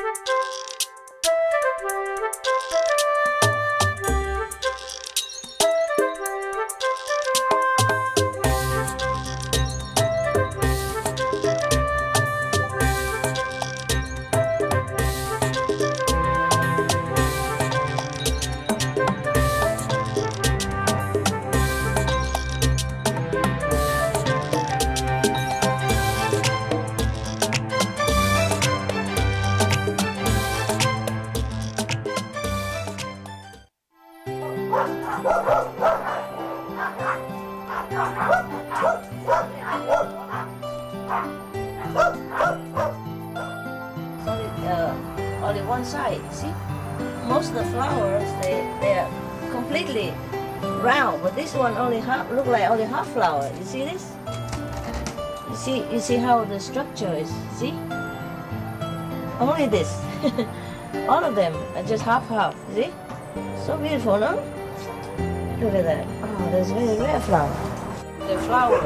Only one side, see? Most of the flowers, they're completely round, but this one only half, look like only half flower. You see this? You see how the structure is, see? Only this. All of them are just half, see? So beautiful, no? Look at that. Oh, there's very rare flower. The flower.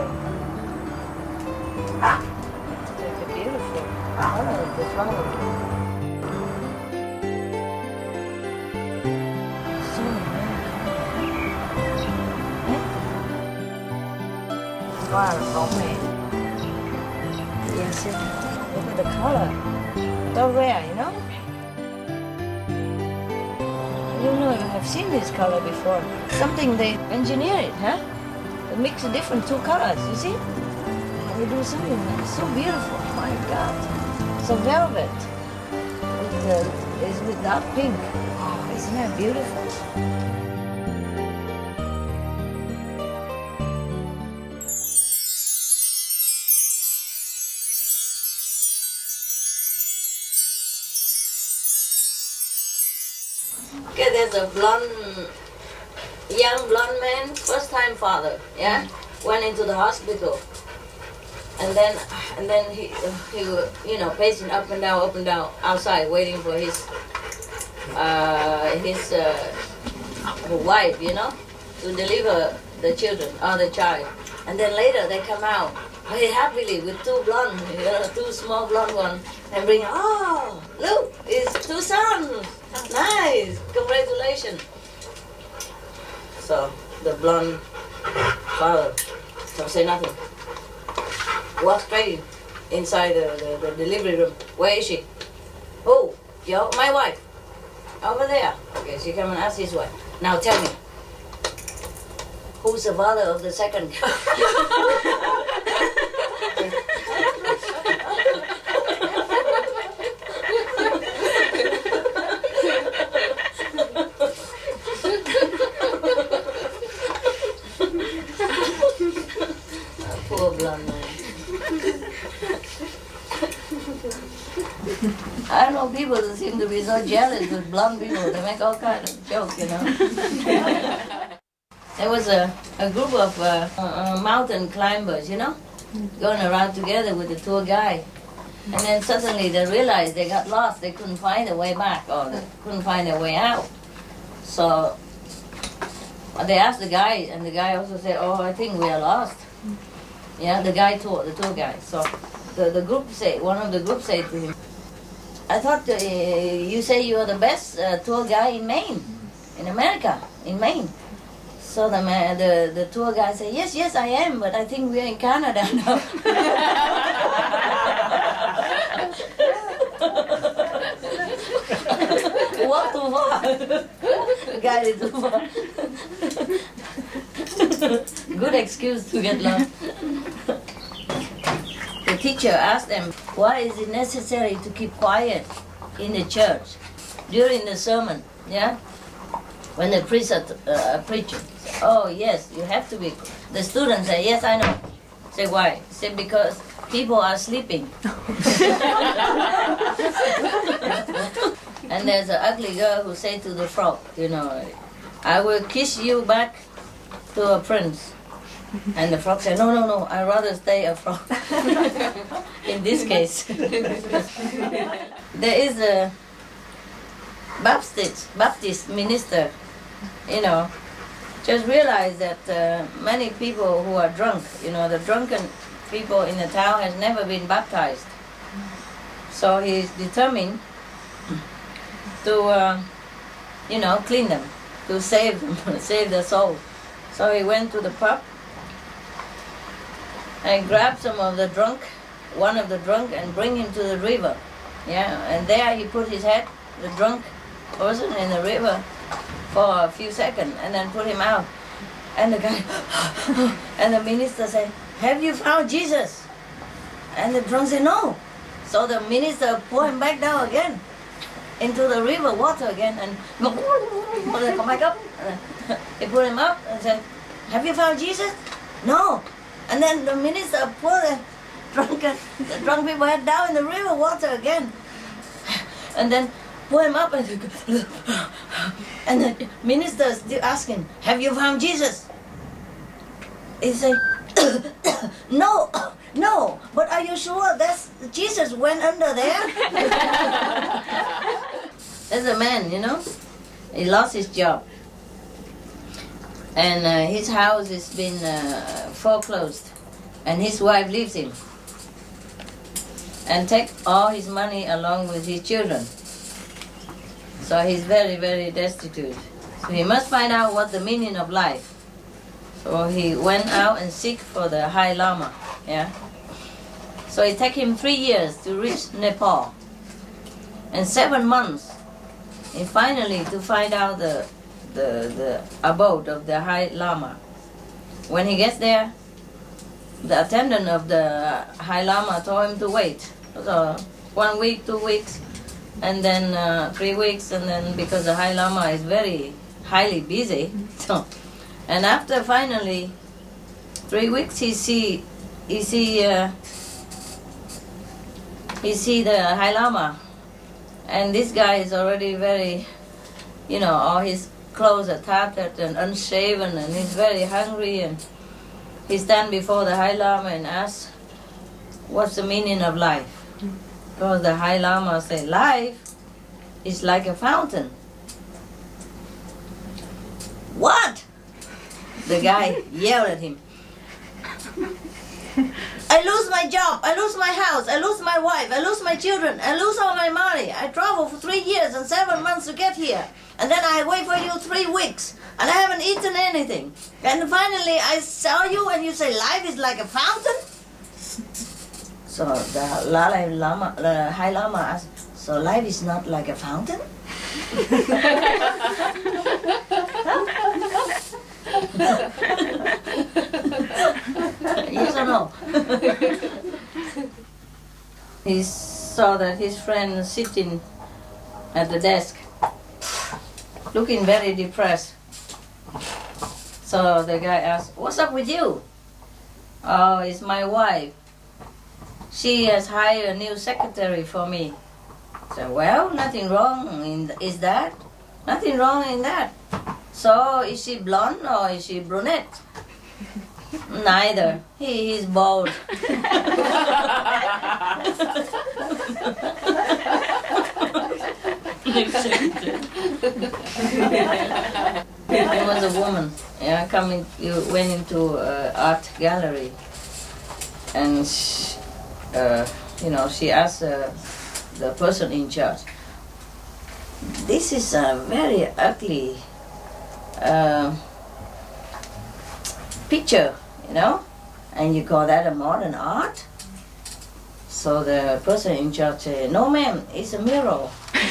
It's a beautiful color of the flower. Wow, homemade. Yes, look at the color. So rare, you know? I don't know if I've seen this color before. Something they engineer it, huh? They mix different two colors, you see? They do something that's so beautiful. My God. It's a velvet. It's with dark pink. Oh, isn't that beautiful? Okay, there's a young blonde man, first time father, yeah, went into the hospital, and then he you know, pacing up and down outside, waiting for his wife, you know, to deliver the children or the child, and then later they come out very happily with two blonde, you know, two small blonde ones, and bring, oh, look, it's two sons. Nice, congratulations. So the blonde father don't say nothing. Walk straight inside the delivery room. Where is she? Oh, my wife. Over there. Okay, she come and ask his wife. Now tell me, who's the father of the second? Poor blonde man. I know people that seem to be so jealous with blonde people. They make all kinds of jokes, you know. There was a group of mountain climbers, you know, going around together with the tour guide. And then suddenly they realized they got lost. They couldn't find their way back, or they couldn't find their way out. So they asked the guide, and the guy also said, "Oh, I think we are lost." Yeah, the guy told the tour guide. So the group said, one of the group said to him, "I thought you say you are the best tour guide in Maine, in America, in Maine." So the tour guide said, yes, I am, but I think we're in Canada now. Walk too far. The guy is too far. Good excuse to get lost. The teacher asked them, why is it necessary to keep quiet in the church during the sermon? Yeah? When the priests are preaching. Oh, yes, you have to be. The students say, yes, I know. Say, why? Say, because people are sleeping. And there's an ugly girl who said to the frog, you know, I will kiss you back to a prince. And the frog said, no, I'd rather stay a frog. In this case. There is a Baptist minister, you know, just realized that many people who are drunk, you know, the drunken people in the town has never been baptized. So he's determined to, you know, clean them, to save them, save their soul. So he went to the pub and grabbed some of the drunk, one of the drunk, and bring him to the river. Yeah, and there he put his head, the drunk person, in the river for a few seconds, and then put him out. And the guy, and the minister said, "Have you found Jesus?" And the drunk said, "No." So the minister put him back down again into the river water again, and they come back up. He put him up and said, "Have you found Jesus?" "No." And then the minister put the drunk people head down in the river water again, and then put him up, and the minister still asking, "Have you found Jesus?" He said, "No, no, but are you sure that's Jesus went under there?" There's a man, you know, he lost his job, and his house has been foreclosed, and his wife leaves him and take all his money along with his children. So he's very, very destitute. So he must find out what the meaning of life. So he went out and seek for the High Lama. Yeah. So it took him 3 years to reach Nepal, and 7 months, and finally to find out the abode of the High Lama. When he gets there, the attendant of the High Lama told him to wait. So 1 week, 2 weeks, and then 3 weeks, and then because the High Lama is very highly busy, so, and after finally 3 weeks, he see the High Lama, and this guy is already very, you know, all his clothes are tattered and unshaven, and he's very hungry, and he stand before the High Lama and ask, "What's the meaning of life?" Because the High Lama said, "Life is like a fountain." "What?" The guy yelled at him. "I lose my job, I lose my house, I lose my wife, I lose my children, I lose all my money. I traveled for 3 years and 7 months to get here. And then I wait for you 3 weeks, and I haven't eaten anything. And finally I saw you and you say life is like a fountain?" So the High Lama asked, "So life is not like a fountain?" Yes or no? He saw that his friend sitting at the desk, looking very depressed. So the guy asked, "What's up with you?" "Oh, it's my wife. She has hired a new secretary for me." So, "Well, nothing wrong is that? Nothing wrong in that. So, is she blonde or is she brunette?" "Neither. He is bald." There was a woman, yeah, went into an art gallery, and you know, she asked the person in charge, "This is a very ugly picture, you know, and you call that a modern art?" So the person in charge said, "No, ma'am, it's a mural."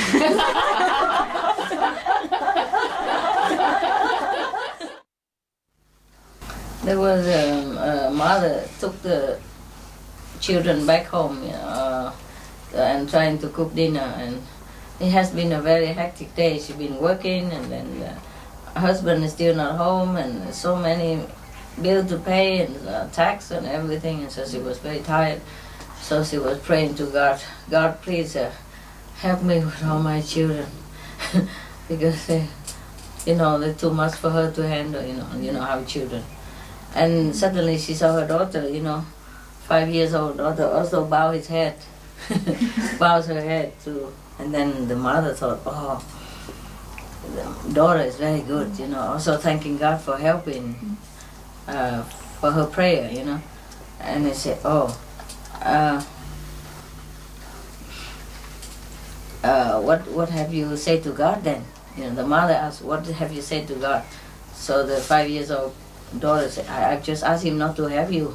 There was a mother took the children back home, you know, and trying to cook dinner, and it has been a very hectic day. She's been working, and then the husband is still not home, and so many bills to pay, and tax and everything, and so she was very tired. So she was praying to God, "God, please help me with all my children," because you know, they're too much for her to handle. You know how children. And suddenly she saw her daughter, you know, 5 years old daughter, also bow his head, bows her head too. And then the mother thought, "Oh, the daughter is very good," you know, also thanking God for helping, for her prayer, you know. And they said, "Oh, what have you said to God then? You know, the mother asked, what have you said to God? So the 5-year-old daughter said, I just asked him not to have you.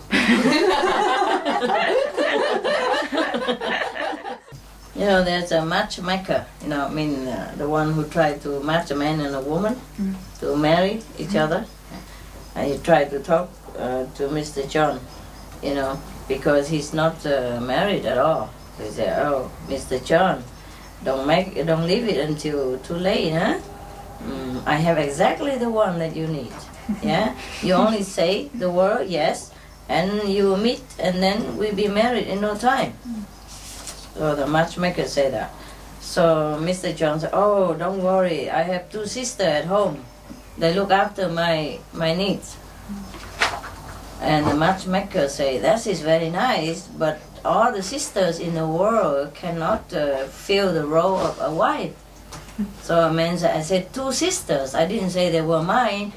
You know, there's a matchmaker, you know, I mean, the one who tried to match a man and a woman to marry each other. And he tried to talk to Mr. John, you know, because he's not married at all. He said, oh, Mr. John, don't leave it until too late, huh? I have exactly the one that you need, yeah? You only say the word yes, and you will meet, and then we'll be married in no time. So the matchmaker said that. So Mr. John said, oh, don't worry, I have 2 sisters at home. They look after my needs. And the matchmaker said, that is very nice, but all the sisters in the world cannot fill the role of a wife. So a man said, I said 2 sisters, I didn't say they were mine.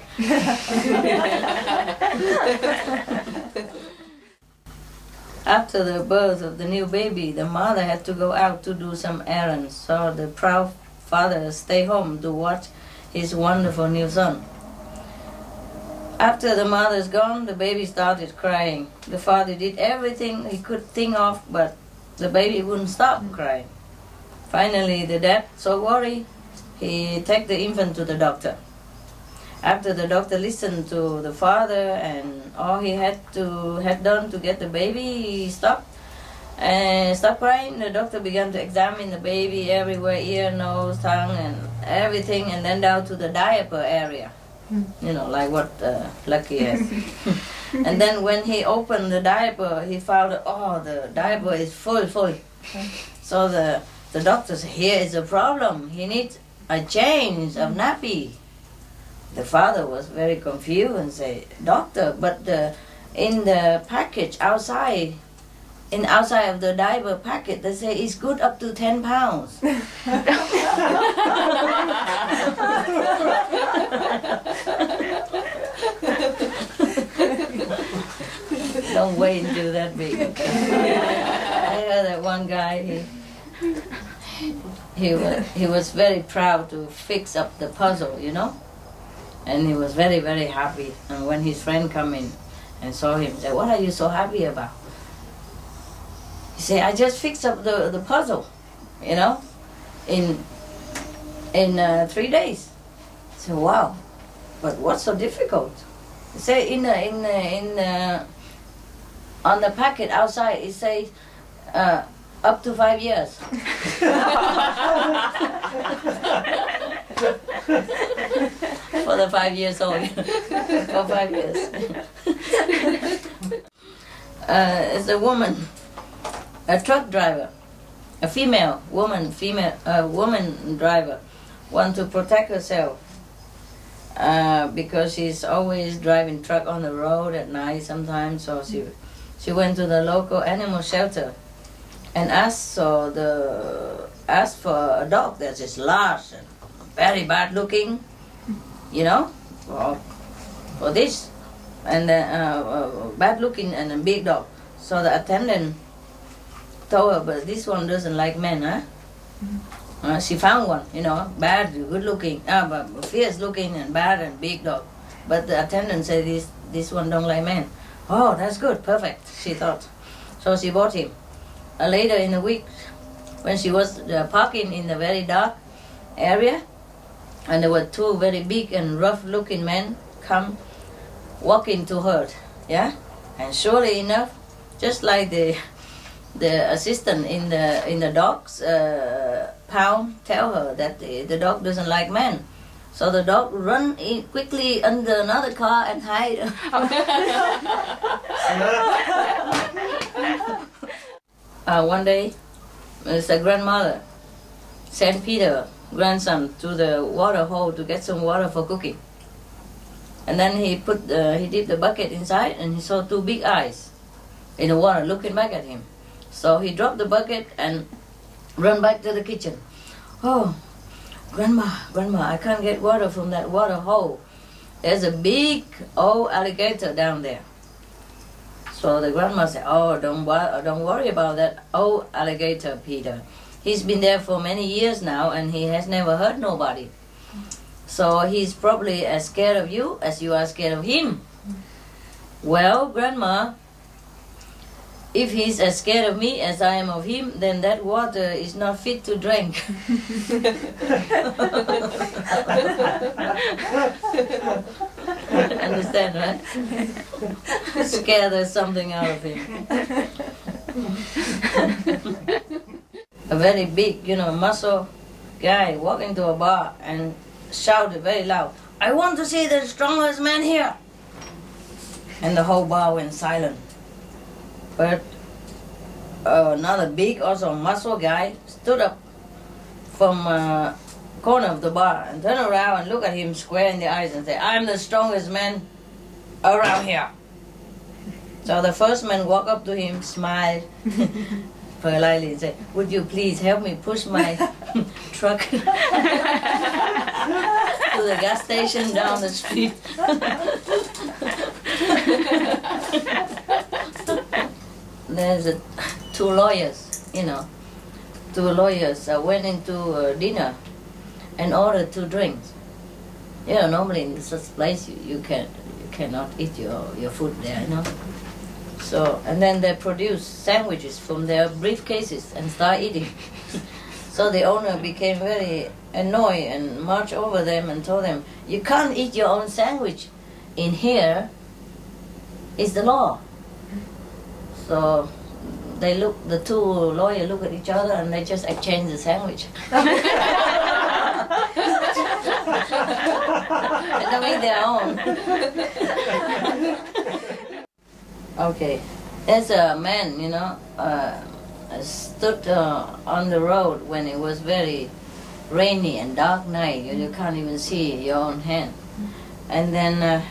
After the birth of the new baby, the mother had to go out to do some errands, so the proud father stayed home to watch his wonderful new son. After the mother's gone, the baby started crying. The father did everything he could think of, but the baby wouldn't stop crying. Finally, the dad, so worried, he took the infant to the doctor. After the doctor listened to the father and all he had done to get the baby, he stopped crying. The doctor began to examine the baby everywhere, ear, nose, tongue, and everything, and then down to the diaper area. You know, like what Lucky has. And then when he opened the diaper, he found, oh, the diaper is full. So the doctor said, here is the problem. He needs a change of nappy. The father was very confused and said, doctor, but in the package outside of the diaper packet, they say it's good up to 10 pounds. Don't wait until that big. I heard that one guy, he was very proud to fix up the puzzle, you know? And he was very, very happy. And when his friend come in and saw him, said, what are you so happy about? He said, I just fixed up the puzzle, you know, in 3 days. I said, wow, but what's so difficult? He said, on the packet outside, it says, up to 5 years. For the 5 years old. For 5 years. It's a woman, a truck driver, a woman driver, want to protect herself because she's always driving truck on the road at night sometimes. So she went to the local animal shelter and asked for a dog that is large and very bad looking, you know, for this, and bad looking and a big dog. So the attendant told her, but this one doesn't like men, huh? She found one, you know, bad, good looking, but fierce looking and bad and big dog. But the attendant said this one don't like men. Oh, that's good, perfect, she thought. So she bought him. Later in the week, when she was parking in the very dark area, and there were 2 very big and rough-looking men come walking to her, yeah. And surely enough, just like the assistant in the dog's pound tell her that the dog doesn't like men, so the dog run in quickly under another car and hide. One day, the grandmother sent Peter, grandson, to the water hole to get some water for cooking. And then he dipped the bucket inside, and he saw 2 big eyes in the water looking back at him. So he dropped the bucket and ran back to the kitchen. Oh, Grandma, I can't get water from that water hole. There's a big old alligator down there. So the grandma said, oh, don't worry about that old alligator, Peter. he's been there for many years now and he has never hurt nobody. So he's probably as scared of you as you are scared of him. Well, Grandma, if he's as scared of me as I am of him, then that water is not fit to drink. Understand, right? Scare there's something out of him. A very big, muscle guy walked into a bar and shouted very loud, "I want to see the strongest man here." And the whole bar went silent. But another big, also muscle guy stood up from corner of the bar and turned around and looked at him square in the eyes and said, "I'm the strongest man around here." So the first man walked up to him, smiled politely and said, "Would you please help me push my truck to the gas station down the street?" There's two lawyers, went into dinner and ordered 2 drinks. Normally in such place you cannot eat your food there, So, and then they produced sandwiches from their briefcases and start eating. So the owner became very annoyed and marched over them and told them, "You can't eat your own sandwich. In here is the law." So the 2 lawyers look at each other and they just exchange the sandwich. And they make their own. Okay, there's a man, stood on the road when it was very rainy and dark night. You can't even see your own hand. And then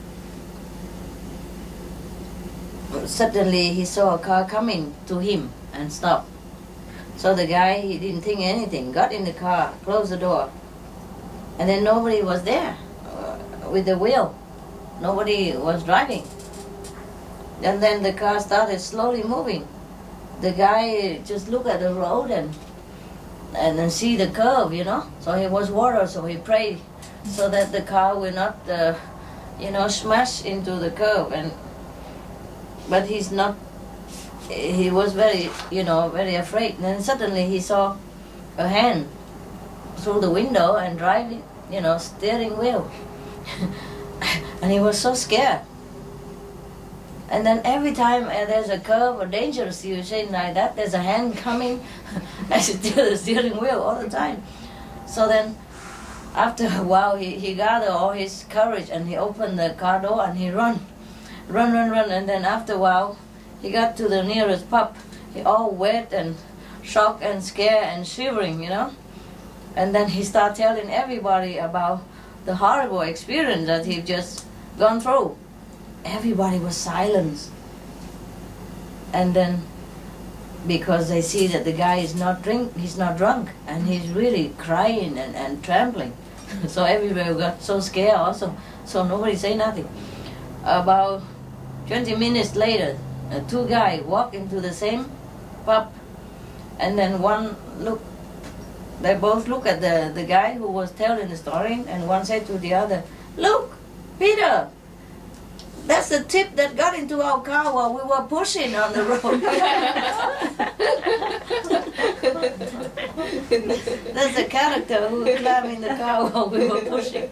suddenly he saw a car coming to him and stopped. So the guy, he didn't think anything, got in the car, closed the door, and then nobody was there with the wheel. Nobody was driving. And then the car started slowly moving. The guy just looked at the road and then see the curve, So he was worried, so he prayed so that the car will not, smash into the curve. But he's not. He was very, very afraid. And then suddenly he saw a hand through the window and driving, steering wheel. And he was so scared. And then every time there's a curve or dangerous situation like that, there's a hand coming and the steering wheel all the time. So then after a while, he gathered all his courage and he opened the car door and he run. And then after a while, he got to the nearest pub. He all wet and shocked and scared and shivering, And then he started telling everybody about the horrible experience that he'd just gone through. Everybody was silent. And then, because they see that the guy is he's not drunk, and he's really crying and trembling. So everybody got so scared also. So nobody say nothing. About 20 minutes later, 2 guys walk into the same pub, and then they both look at the guy who was telling the story, and one said to the other, "Look, Peter, that's the tip that got into our car while we were pushing on the road." That's the character who climbed in the car while we were pushing.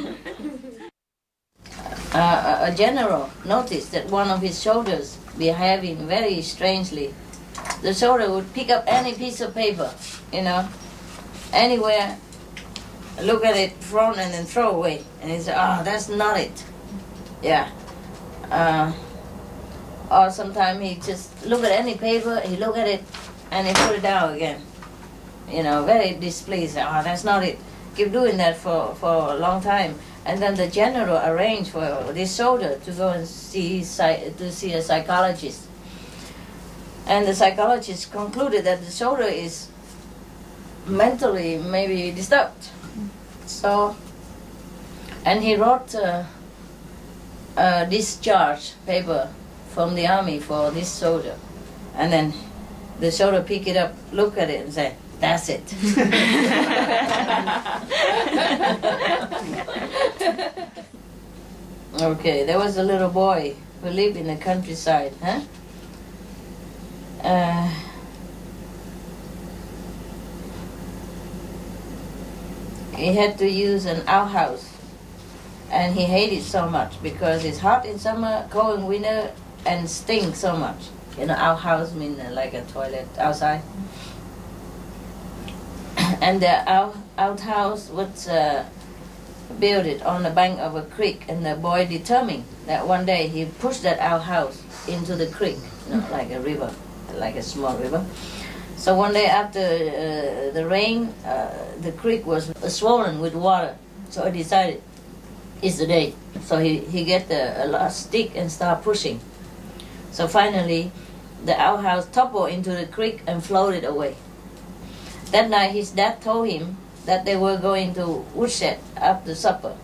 A general noticed that one of his soldiers behaving very strangely. The soldier would pick up any piece of paper, anywhere, look at it, thrown, and then throw away. And he said, "Oh, that's not it." Yeah. Or sometimes he just look at any paper, he look at it, and he put it down again. Very displeased. "Oh, that's not it." Keep doing that for a long time. And then the general arranged for this soldier to go and see a psychologist. And the psychologist concluded that the soldier is mentally maybe disturbed. So, and he wrote a discharge paper from the army for this soldier. And then the soldier picked it up, looked at it and said, That's it. Okay, there was a little boy who lived in the countryside, huh? He had to use an outhouse, and he hated it so much because it's hot in summer, cold in winter, and stinks so much. You know, outhouse means like a toilet outside. And the outhouse was built it on the bank of a creek, and the boy determined that one day he pushed that outhouse into the creek, you know, like a river, like a small river. So one day after the rain, the creek was swollen with water. So he decided, it's the day. So he get a large stick and start pushing. So finally, the outhouse toppled into the creek and floated away. That night, his dad told him that they were going to woodshed after supper.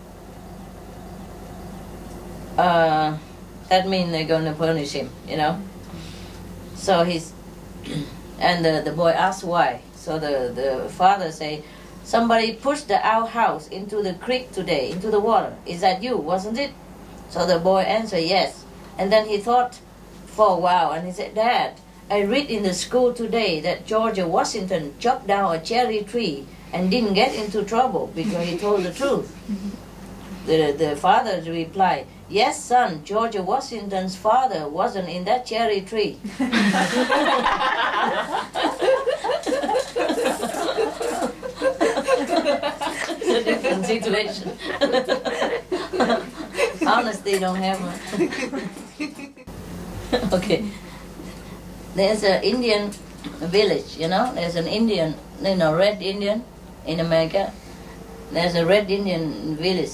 That means they're going to punish him, you know. So and the boy asked why. So the father say, somebody pushed the outhouse into the creek today, into the water. Is that you, wasn't it? So the boy answered yes. And then he thought for a while, and he said, Dad, I read in the school today that George Washington chopped down a cherry tree and didn't get into trouble because he told the truth. The father replied, yes, son, George Washington's father wasn't in that cherry tree. It's a different situation. Honesty don't have one. Okay. There's an Indian village, you know. There's an Indian, you know, red Indian in America. There's a red Indian village.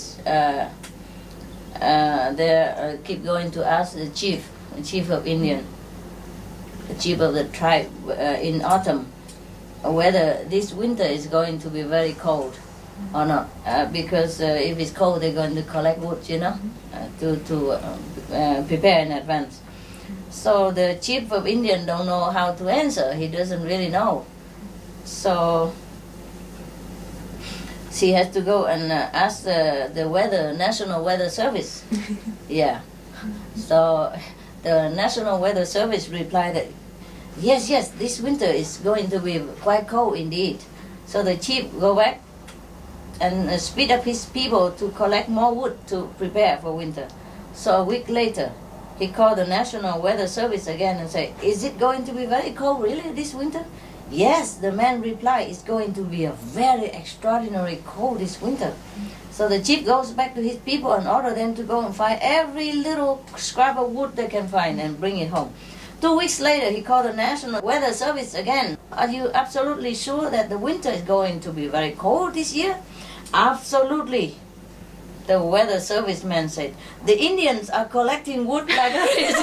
They keep going to ask the chief of Indian, the chief of the tribe in autumn, whether this winter is going to be very cold or not. Because if it's cold, they're going to collect wood, you know, to prepare in advance. So the chief of Indian don't know how to answer. He doesn't really know. So she has to go and ask the weather, National Weather Service. Yeah. So the National Weather Service replied that, yes, this winter is going to be quite cold indeed. So the chief go back and speed up his people to collect more wood to prepare for winter. So a week later, he called the National Weather Service again and said, is it going to be very cold really this winter? Yes, the man replied, it's going to be a very extraordinary cold this winter. So the chief goes back to his people and order them to go and find every little scrap of wood they can find and bring it home. 2 weeks later, he called the National Weather Service again. Are you absolutely sure that the winter is going to be very cold this year? Absolutely. The weather service man said, the Indians are collecting wood like crazy.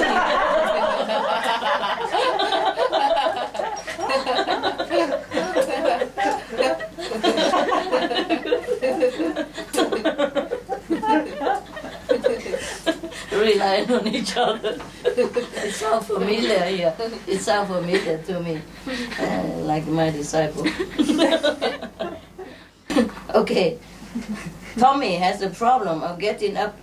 Relying on each other. It sounds familiar here. It sounds familiar to me, like my disciple. Okay. Tommy has the problem of getting up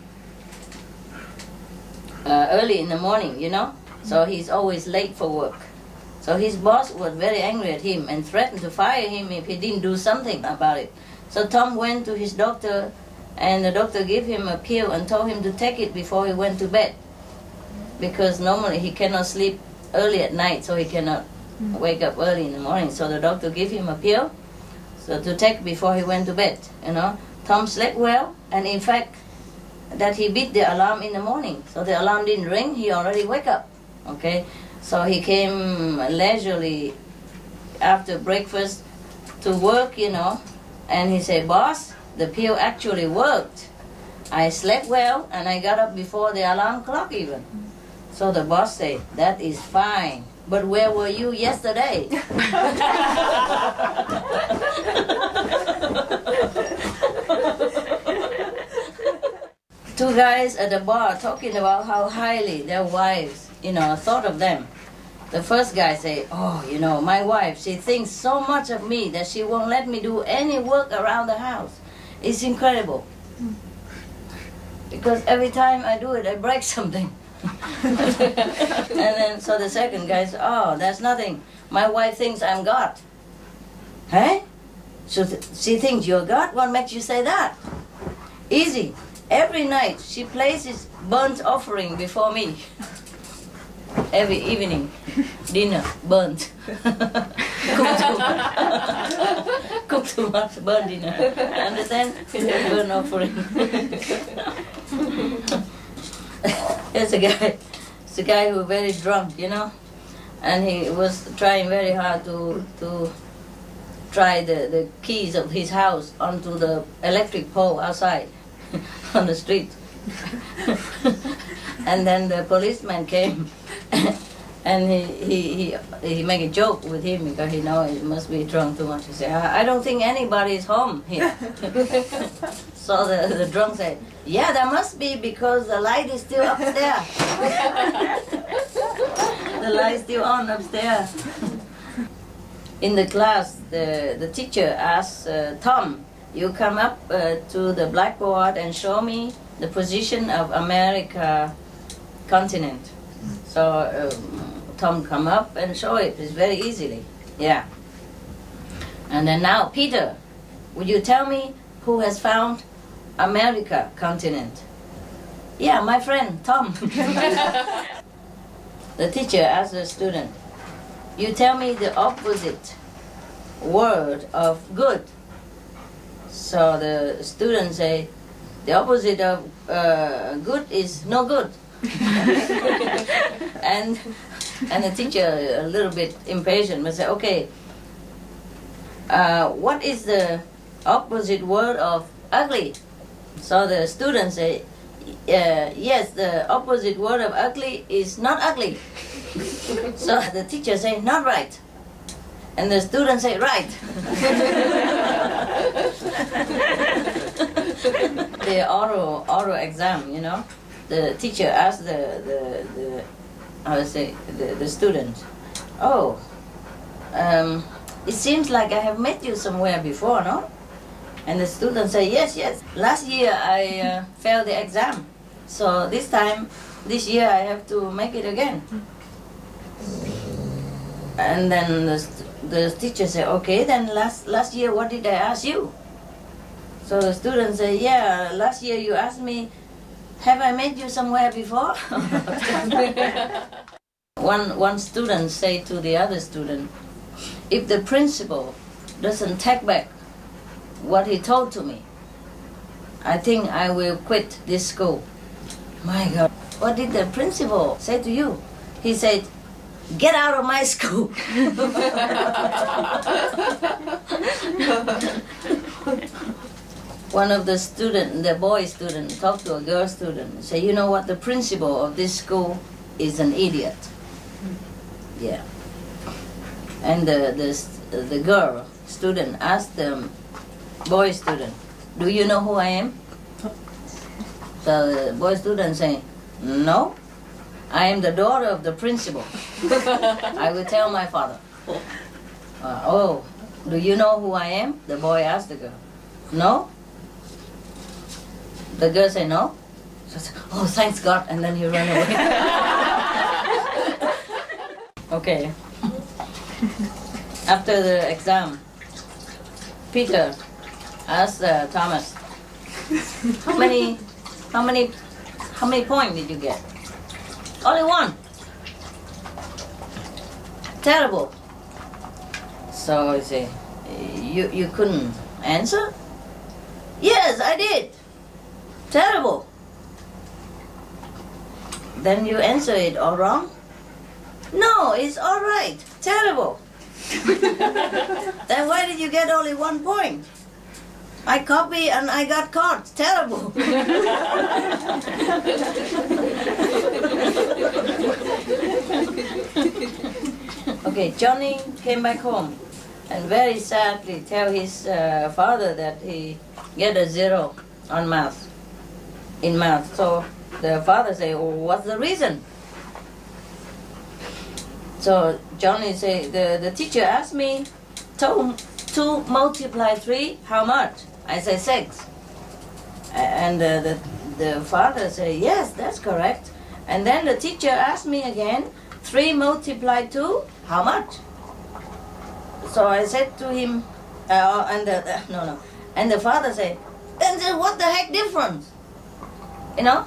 early in the morning, you know, so he's always late for work. So his boss was very angry at him and threatened to fire him if he didn't do something about it. So Tom went to his doctor, and the doctor gave him a pill and told him to take it before he went to bed, because normally he cannot sleep early at night, so he cannot wake up early in the morning. So the doctor gave him a pill to take before he went to bed, you know. Tom slept well, and in fact, that he beat the alarm in the morning. So the alarm didn't ring, he already wake up, okay? So he came leisurely after breakfast to work, you know, and he said, boss, the pill actually worked. I slept well, and I got up before the alarm clock even. So the boss said, that is fine, but where were you yesterday? Two guys at the bar talking about how highly their wives, you know, thought of them. The first guy say, oh, you know, my wife, she thinks so much of me that she won't let me do any work around the house. It's incredible. Because every time I do it, I break something. And then, so the second guy says, oh, that's nothing. My wife thinks I'm God. Hey? So she thinks you're God? What makes you say that? Easy. Every night she places burnt offering before me. Every evening, dinner, burnt. Cook too much, burnt dinner. Understand? Burnt offering. There's a guy who's very drunk, you know, and he was trying very hard to try the keys of his house onto the electric pole outside on the street. And then the policeman came and he made a joke with him because he know he must be drunk too much. He said, I don't think anybody is home here. So the drunk said, yeah, there must be because the light is still upstairs. The light is still on upstairs. In the class, the teacher asked Tom, you come up to the blackboard and show me the position of America continent. So Tom come up and show it. It's very easily. Yeah. And then now, Peter, would you tell me who has found America continent? Yeah, my friend, Tom. The teacher asked the student, you tell me the opposite word of good. So the student say, the opposite of good is no good. and the teacher, a little bit impatient, will say, okay, what is the opposite word of ugly? So the student say, yes, the opposite word of ugly is not ugly. So the teacher say, not right. And the student say, right. The oral exam, you know, the teacher asked the student, oh, it seems like I have met you somewhere before, no? And the student say, yes, last year I failed the exam, so this year I have to make it again. And then the teacher say, okay, then last year what did I ask you? So the student say, yeah, last year you asked me, have I met you somewhere before? One student say to the other student, if the principal doesn't take back what he told to me, I think I will quit this school. My God, what did the principal say to you? He said, get out of my school. One of the student, the boy student, talked to a girl student and said, you know what, the principal of this school is an idiot. Yeah. And the girl student asked the boy student, do you know who I am? So the boy student saying, no, I am the daughter of the principal. I will tell my father. Oh, do you know who I am? The boy asked the girl. No? The girl said no. So said, oh, thanks God, and then he ran away. Okay. After the exam, Peter asked Thomas, how many points did you get? Only one. Terrible. So he said, you couldn't answer? Yes, I did. Terrible. Then you answer it all wrong? No, it's all right. Terrible. Then why did you get only 1 point? I copied and I got caught. Terrible. Okay, Johnny came back home and very sadly tell his father that he get a 0 on math, in math. So the father say, oh, what's the reason? So Johnny say, the teacher asked me, 2 multiply 3, how much? I say 6. And the father say, yes, that's correct. And then the teacher asked me again, 3 multiply 2, how much? So I said to him, and the father said, then what the heck difference? You know?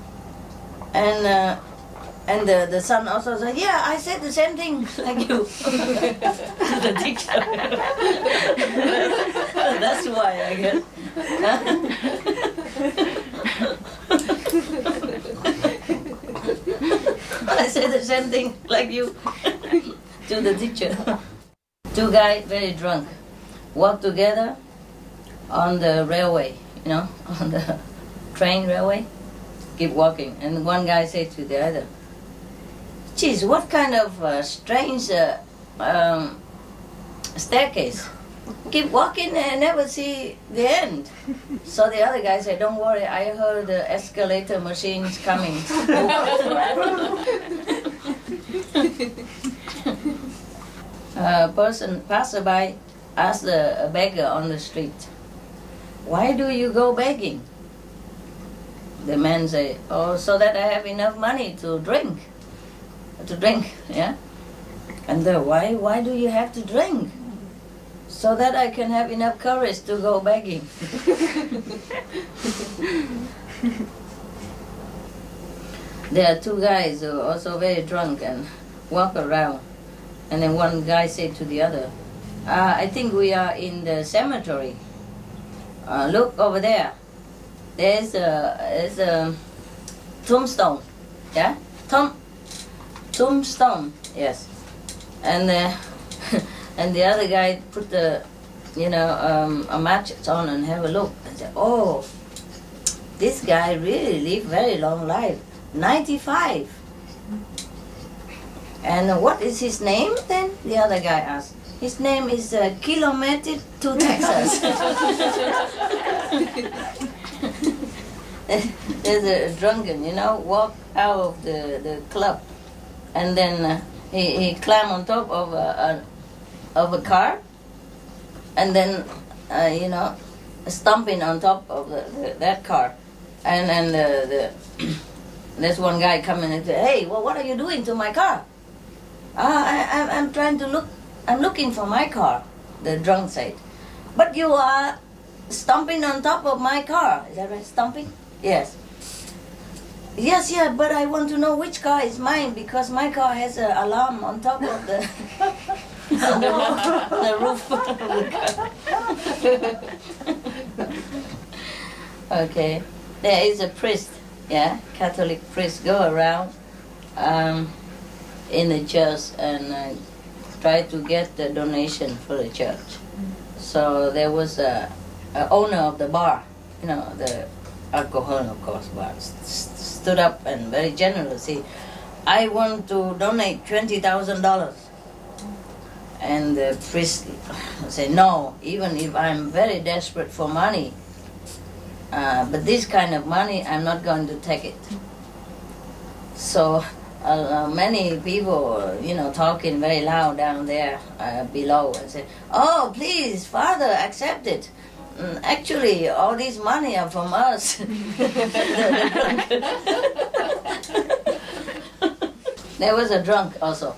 And the son also said, yeah, I said the same thing like you to the teacher. That's why, I guess. I said the same thing like you to the teacher. 2 guys, very drunk, walk together on the railway, you know, on the train railway, keep walking. And one guy said to the other, geez, what kind of strange staircase. Keep walking and never see the end. So the other guy said, don't worry, I heard the escalator machines coming. A passerby asked a beggar on the street, why do you go begging? The man said, oh, so that I have enough money to drink. Yeah? And why do you have to drink? So that I can have enough courage to go begging. There are 2 guys who are also very drunk and walk around. And then one guy said to the other, I think we are in the cemetery. Look over there. There's a tombstone. Yeah? Tombstone, yes. And and the other guy put a match on and have a look and said, oh, this guy really lived very long life, 95. And what is his name then? The other guy asked. His name is Kilometer to Texas. There's a drunken, walk out of the club, and then he climbed on top of a car, and then stomping on top of that car, and then there's one guy coming and say, hey, well, what are you doing to my car? I'm trying to look. I'm looking for my car. The drunk said, but you are stomping on top of my car. Is that right? Stomping? Yes. Yes, yeah, but I want to know which car is mine because my car has an alarm on top of the the roof of the car. Okay. There is a priest, Catholic priest, go around in the church and try to get the donation for the church. So there was a owner of the bar, the alcohol, of course, bar, stood up and very generous. I want to donate $20,000. And the priest said, no, even if I'm very desperate for money, but this kind of money, I'm not going to take it. So many people, talking very loud down there below and say, oh, please, Father, accept it. Actually, all this money are from us. There was a drunk also.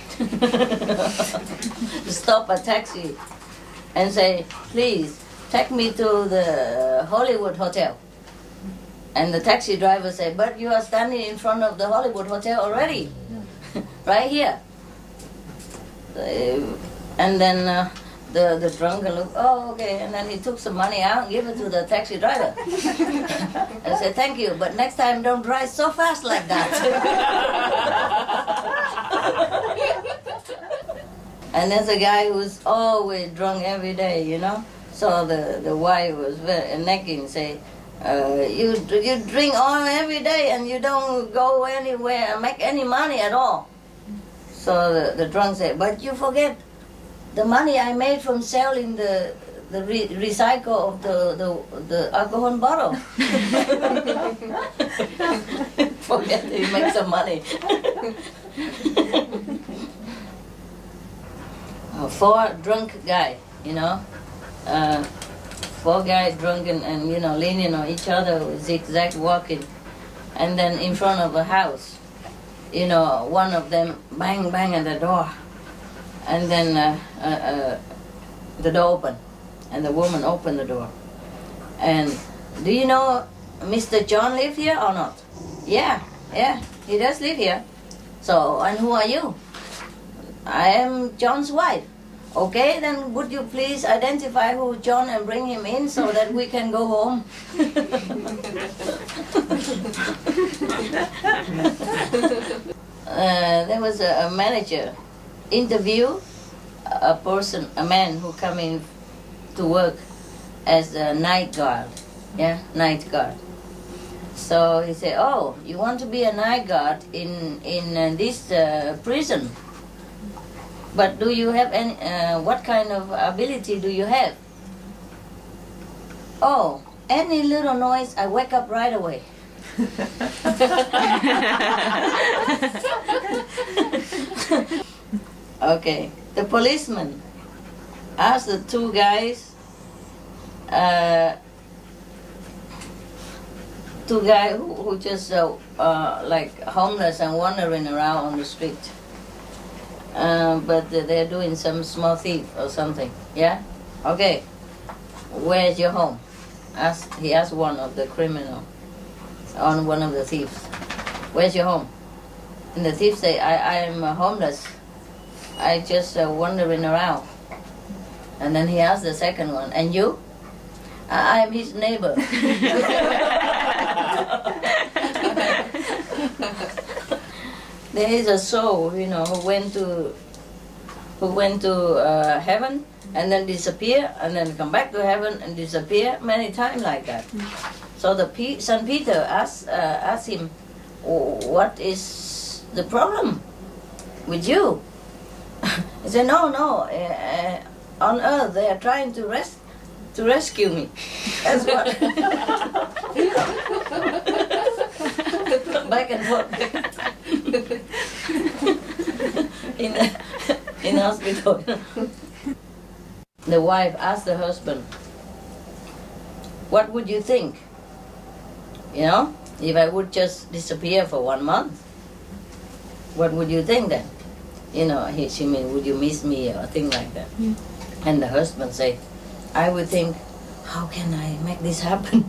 Stop a taxi and say, please, take me to the Hollywood Hotel. And the taxi driver said, but you are standing in front of the Hollywood Hotel already, right here. And then the drunken looked, oh, okay, and then he took some money out and gave it to the taxi driver. And said, thank you, but next time don't drive so fast like that. And there's a guy who's always drunk every day, So the wife was very nagging, say, you drink all every day and you don't go anywhere and make any money at all. So the drunk said, but you forget the money I made from selling the recycle of the alcohol bottle. Forget he makes some money. four drunk guy, you know, four guys drunk and you know, leaning on each other, zigzag walking, and then in front of a house, you know, one of them bang bang at the door, and then the door opened, and the woman opened the door, and do you know Mr. John live here or not? Yeah, he does live here. So, and who are you? I am John's wife. Okay, then would you please identify who John and bring him in so that we can go home? There was a manager interview a person, a man who come in to work as a night guard. Yeah, night guard. So he said, "Oh, you want to be a night guard in this prison? But do you have any? What kind of ability do you have?" "Oh, any little noise, I wake up right away." Okay, the policeman asked the two guys. Two guys who just like homeless and wandering around on the street. But they're doing some small thief or something. Yeah? Okay. Where's your home? He asked one of the criminal, on one of the thieves. Where's your home? And the thief say, I am homeless. I just wandering around. And then he asked the second one, and you? I'm his neighbor. There is a soul, you know, who went to heaven and then disappear and then come back to heaven and disappear many times like that. So the Saint Peter asked him, "What is the problem with you?" He said, "No, on earth they are trying to rescue me." That's what. Back and forth. in hospital. The wife asked the husband, "What would you think? You know, if I would just disappear for 1 month, what would you think then? You know, she mean, would you miss me or thing like that?" And the husband said, "I would think, how can I make this happen?"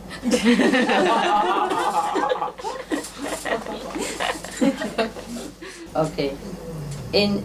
Okay, in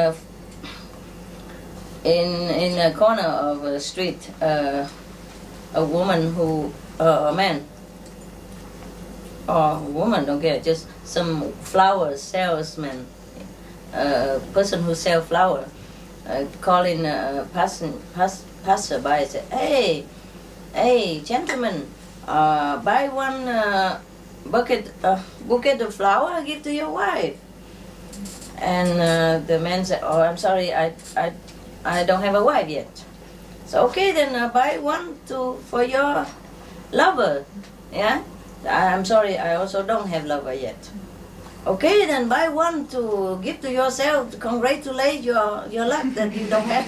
a corner of a street, a woman a man, or a woman, don't care, just some flower salesman, person who sell flower, calling passerby, say, hey, gentlemen, buy one bouquet of flower, give to your wife." And the man said, "Oh, I'm sorry, I don't have a wife yet." So okay, then buy one for your lover. Yeah, I'm sorry, I also don't have lover yet. Okay, then buy one to give to yourself to congratulate your luck that you don't have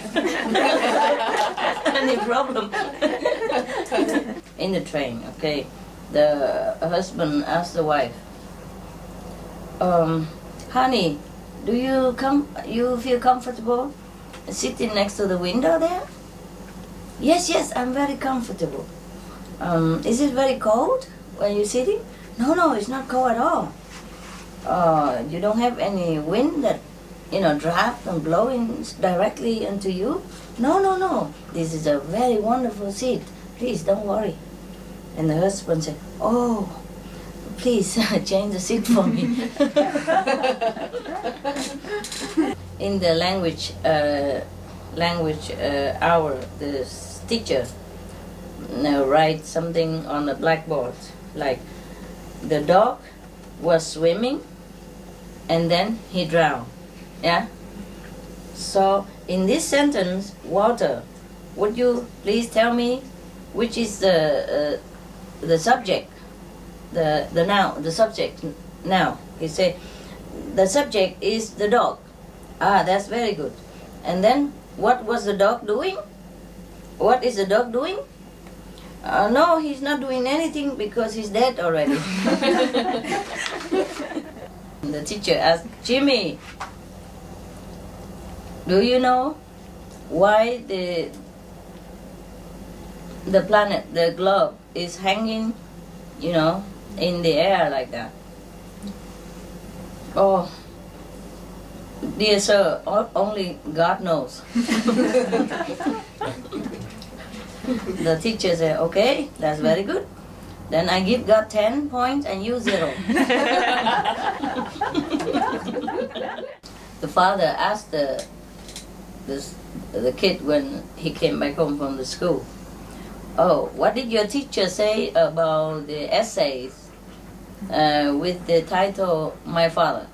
any problem. In the train, okay, the husband asked the wife, "Honey, do you feel comfortable sitting next to the window there?" Yes, I'm very comfortable." Is it very cold when you're sitting?" No, it's not cold at all." You don't have any wind that, you know, draft and blowing directly into you?" No. This is a very wonderful seat. Please don't worry." And the husband said, "Oh, please change the seat for me." In the language hour, the teacher write something on the blackboard, like, "The dog was swimming and then he drowned." Yeah? So in this sentence, water, would you please tell me which is the subject, the noun, the subject now? He said, "The subject is the dog." Ah, that's very good. And then What was the dog doing? What is the dog doing? No, he's not doing anything because he's dead already. The teacher asked, Jimmy, do you know why the planet, the globe, is hanging, you know, in the air like that? Oh, dear sir, only God knows. The teacher said, okay, that's very good. Then I give God 10 points and you 0. The father asked the kid when he came back home from the school, oh, what did your teacher say about the essays with the title, My Father?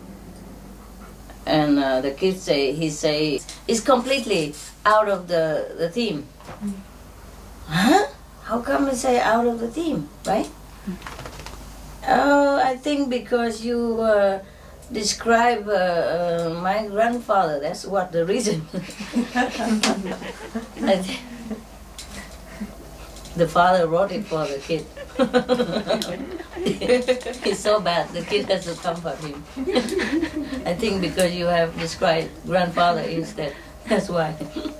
And the kid he say, it's completely out of the theme. Huh? How come you say out of the theme, right? Oh, I think because you describe my grandfather. That's what the reason. The father wrote it for the kid. It's so bad, the kid has to comfort him. I think because you have described grandfather instead. That's why.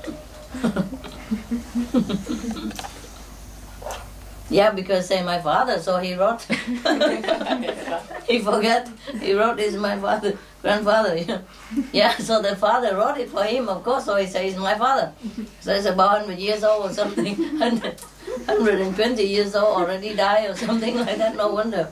Yeah, because say my father, so he wrote. He forgot. He wrote is my father, grandfather. You know? Yeah, so the father wrote it for him, of course. So he says my father. So it's about 100 years old or something, 120 years old, already died or something like that. No wonder.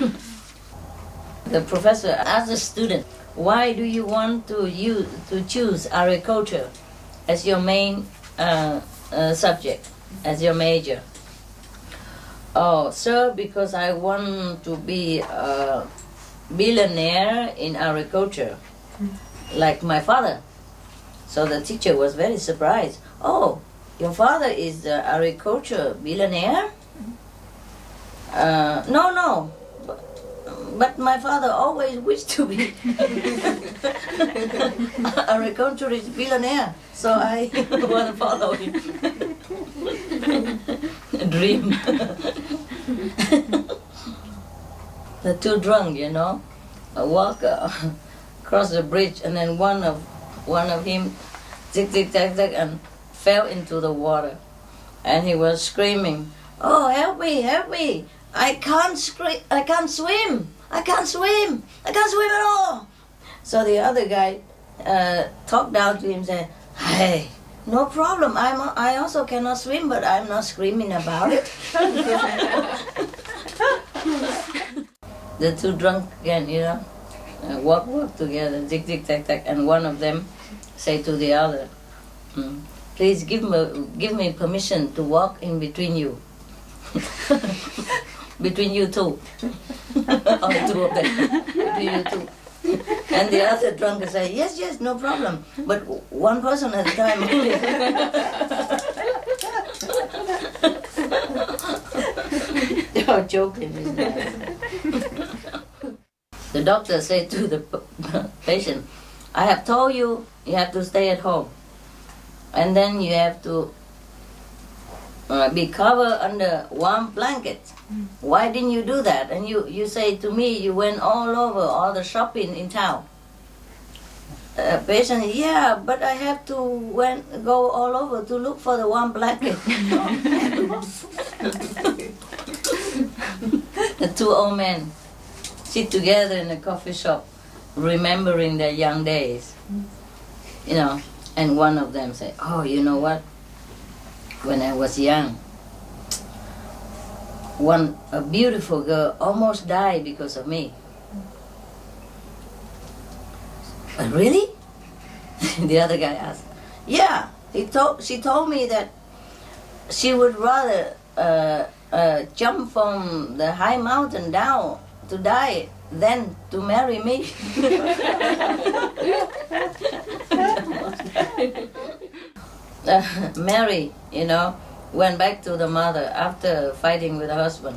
The professor asked the student, "Why do you want to choose agriculture as your main subject, as your major?" Oh, sir, because I want to be a billionaire in agriculture, like my father. So the teacher was very surprised. Oh, your father is the agriculture billionaire? No. But my father always wished to be agriculturist billionaire, so I want to follow him. Dream. The two drunk, you know, walk across the bridge, and then one of him zig zig zag zag and fell into the water, and he was screaming, "Oh, help me! Help me! I can't swim! I can't swim! I can't swim at all!" So the other guy talked down to him, said, "Hey, no problem. I also cannot swim, but I'm not screaming about it." The two drunk again, you know, walk together, zig zig zag zag, and one of them say to the other, "Please give me permission to walk in between you." Between you two. Or two of them. Between you two. And the other drunk say, yes, no problem. But one person at a time only. They are joking. The doctor said to the patient, I have told you, you have to stay at home. And then you have to be covered under warm blankets. Why didn't you do that? And you say to me you went all over all the shopping in town. Patient, yeah, but I have to go all over to look for the warm blanket. The two old men sit together in a coffee shop, remembering their young days. You know, and one of them say, "Oh, you know what? When I was young, a beautiful girl almost died because of me." Really? The other guy asked. Yeah, she told me that she would rather jump from the high mountain down to die than to marry me. Mary, you know, went back to the mother after fighting with her husband.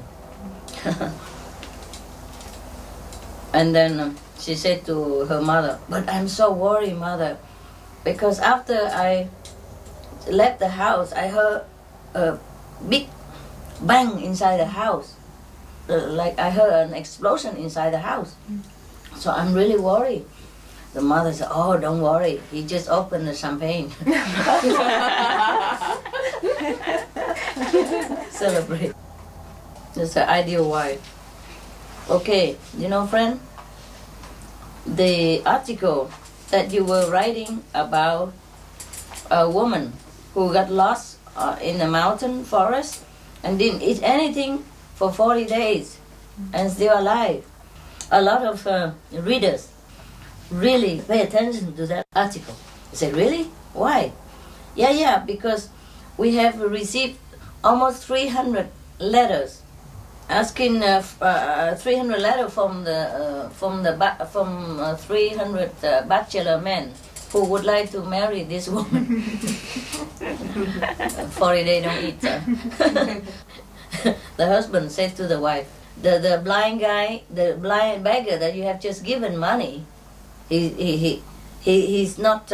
And then she said to her mother, "But I'm so worried, mother. because after I left the house, I heard a big bang inside the house. Like I heard an explosion inside the house. So I'm really worried. The mother said, "Oh, don't worry. He just opened the champagne." Celebrate. That's the ideal wife. Okay, you know, friend, the article that you were writing about a woman who got lost in the mountain forest and didn't eat anything for 40 days and still alive. A lot of readers really pay attention to that article. They say, really? Why? Yeah, because we have received almost 300 letters asking 300 letters from 300 bachelor men who would like to marry this woman. 40 days don't eat. The husband said to the wife, the blind guy, the blind beggar that you have just given money, he's not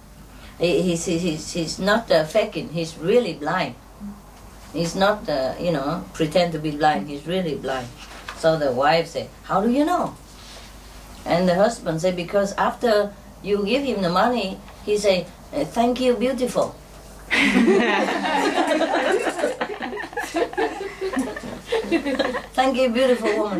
he's not faking. He's really blind. He's not pretend to be blind. He's really blind. So the wife said, "How do you know?" And the husband said, "Because after you give him the money, he say, 'Thank you, beautiful.'" Thank you, beautiful woman.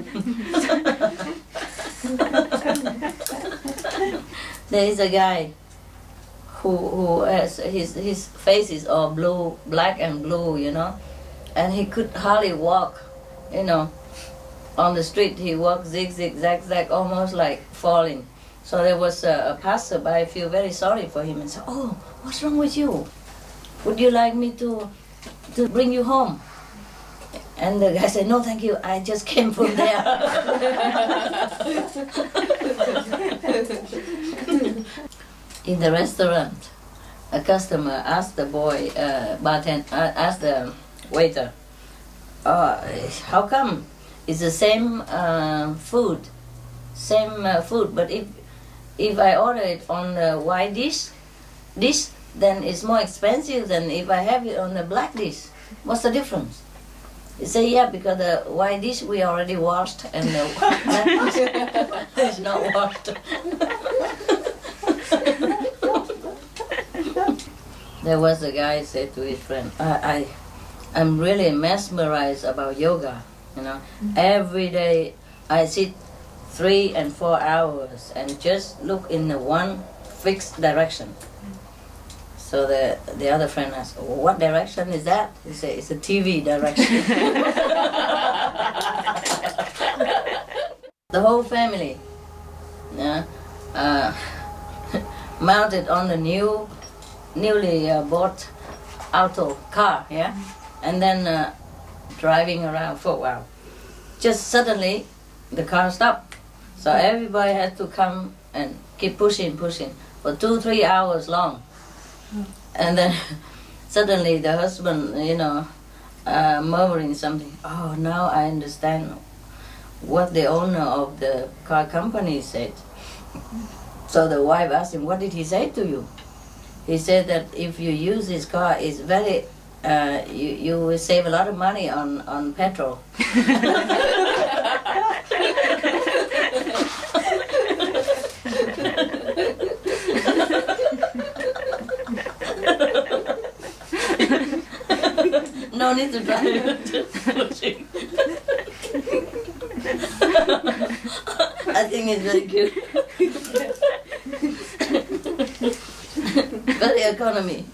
There is a guy who has his face is all blue, black and blue, and he could hardly walk, on the street. He walked zig, zag, almost like falling. So there was a passerby feel very sorry for him and said, "Oh, what's wrong with you? Would you like me to bring you home?" And the guy said, "No, thank you. I just came from there." In the restaurant, a customer asked the boy, asked the waiter, "How come it's the same food, but if I order it on the white dish, then it's more expensive than if I have it on the black dish. What's the difference?" He said, "Yeah, because the white dish we already washed and the black dish is not washed." There was a guy said to his friend, I'm really mesmerized about yoga. Every day I sit 3 and 4 hours and just look in the one fixed direction." So the other friend asked, "What direction is that?" He said, "It's a TV direction." The whole family mounted on the newly bought auto car, and then driving around for a while. Just suddenly the car stopped. So everybody had to come and keep pushing for 2-3 hours long. And then suddenly the husband, murmuring something, "Oh, now I understand what the owner of the car company said." So the wife asked him, "What did he say to you?" He said that if you use this car, it's very, you will save a lot of money on petrol. No need to drive. I think it's very cute. Very economy.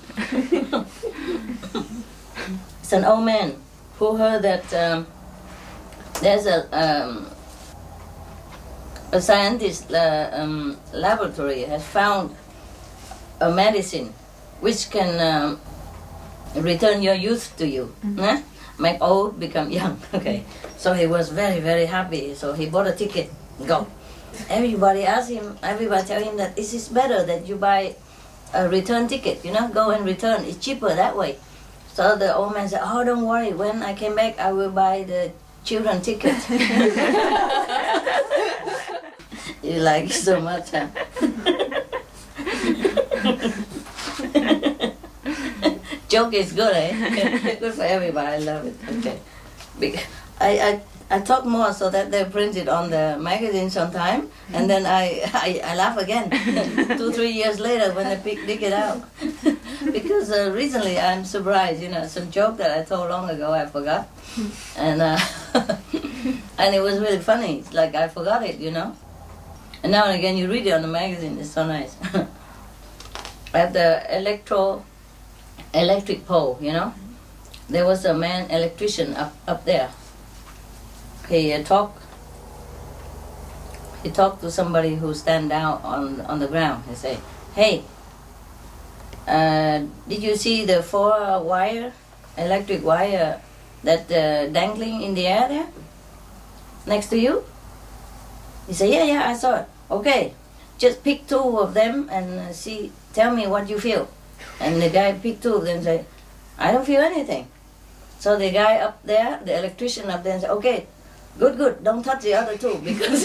It's an old man who heard that there's a scientist laboratory has found a medicine which can return your youth to you, make old become young. Okay, so he was very, very happy. So he bought a ticket, go. Everybody asked him, everybody tell him that this is better that you buy a return ticket, go and return. It's cheaper that way. So the old man said, "Oh, don't worry. When I came back, I will buy the children ticket." You like it so much, huh? Joke is good, eh? Good for everybody. I love it. Okay. I talk more so that they print it on the magazine sometime, and then I laugh again 2-3 years later when they dig it out. Because recently I'm surprised, some joke that I told long ago I forgot, and and it was really funny. It's like I forgot it, And now and again you read it on the magazine. It's so nice. At the electric pole, there was a man electrician up there. He talked to somebody who stand down on the ground. He say, "Hey, did you see the 4-wire electric wire that dangling in the air there next to you?" He said, "Yeah, I saw it." "Okay, just pick 2 of them and tell me what you feel." And the guy picked 2 of them and said, "I don't feel anything." So the guy up there, the electrician up there, said, "Okay, good, don't touch the other 2 because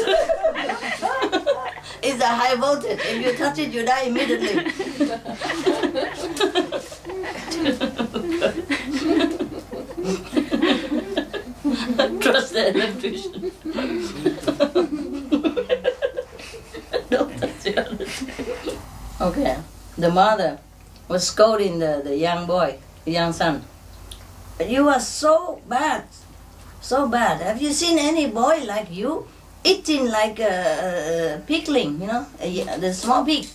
it's a high voltage. If you touch it, you die immediately." Trust the electrician. Don't touch the other 2. Okay, the mother was scolding the young boy, the young son. "You are so bad. So bad. Have you seen any boy like you eating like a pigling, the small pig?"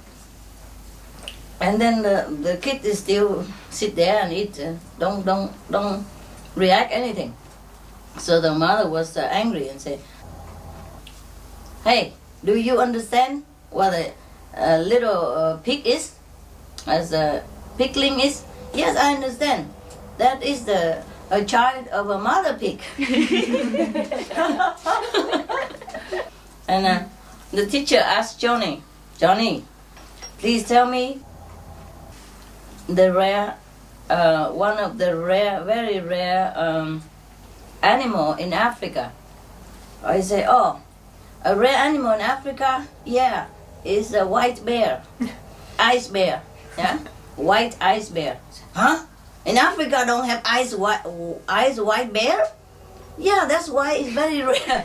And then the kid is still sit there and eat. Don't react anything. So the mother was angry and said, "Hey, do you understand what a little pig is? As a pigling is?" "Yes, I understand. That is a child of a mother pig." And the teacher asked Johnny, "Please tell me one of the very rare animal in Africa." I say, "Oh, a rare animal in Africa? Yeah, is a white bear, ice bear, yeah, white ice bear." "Huh? In Africa don't have white bear?" "Yeah, that's why it's very rare."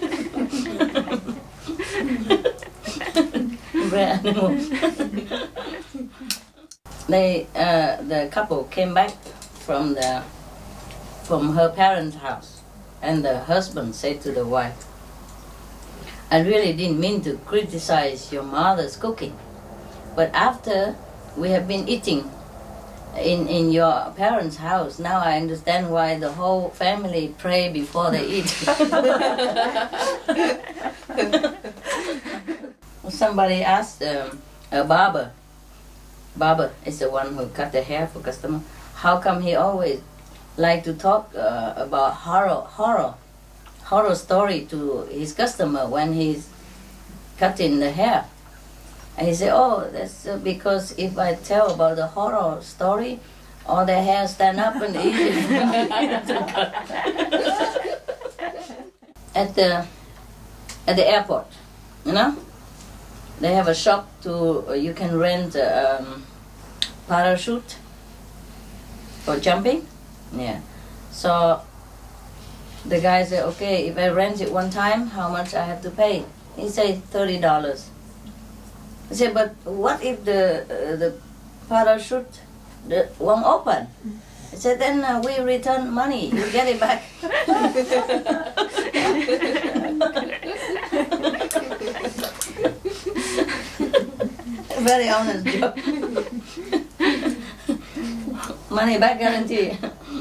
Rare animal. The couple came back from her parents' house, and the husband said to the wife, "I really didn't mean to criticize your mother's cooking, but after we have been eating in your parents' house, now I understand why the whole family pray before they eat." Somebody asked a barber is the one who cut the hair for customer, how come he always like to talk about horror story to his customer when he's cutting the hair. And he said, "Oh, that's because if I tell about the horror story, all the hair stand up and easy to cut." At the airport, they have a shop you can rent parachute for jumping. Yeah. So the guy said, "Okay, if I rent it one time, how much I have to pay?" He said $30. I said, "But what if the parachute won't open?" I said, "Then we return money. You get it back." Very honest joke. Money back guarantee.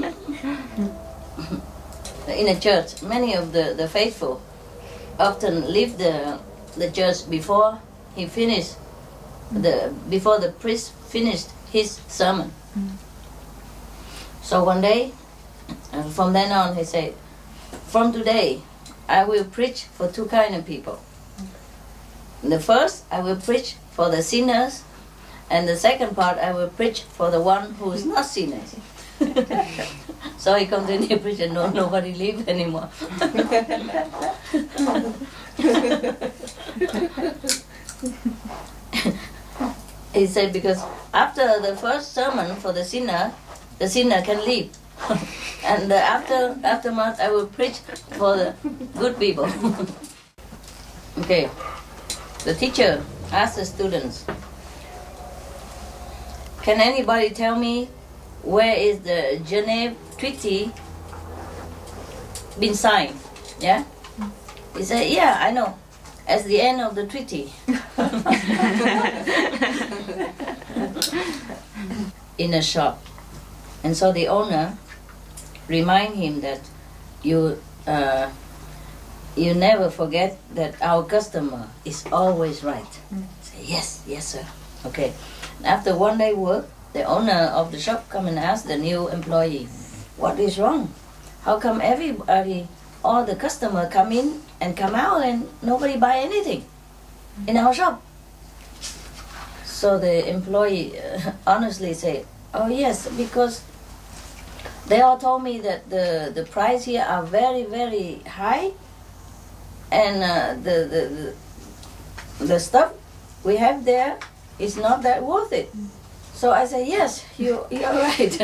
In a church, many of the faithful often leave the church before before the priest finished his sermon. So one day, from then on, he said, "From today, I will preach for 2 kinds of people. The first, I will preach for the sinners, and the second part, I will preach for the one who is not sinners." So he continued preaching. Nobody leaves anymore. He said, because after the first sermon for the sinner, the sinner can leave. And the aftermath, I will preach for the good people. Okay, the teacher asked the students, can anybody tell me where is the Geneva Treaty been signed? Yeah? He said, yeah, I know. At the end of the treaty. In a shop. And so the owner remind him that you never forget that our customer is always right. Say, yes, yes, sir. Okay. After one day work, the owner of the shop come and ask the new employee, what is wrong? How come everybody, all the customer come in and come out and nobody buy anything in our shop? So the employee honestly say, oh yes, because they all told me that the price here are very, very high, and the stuff we have there is not that worth it. So I say, yes, you're right.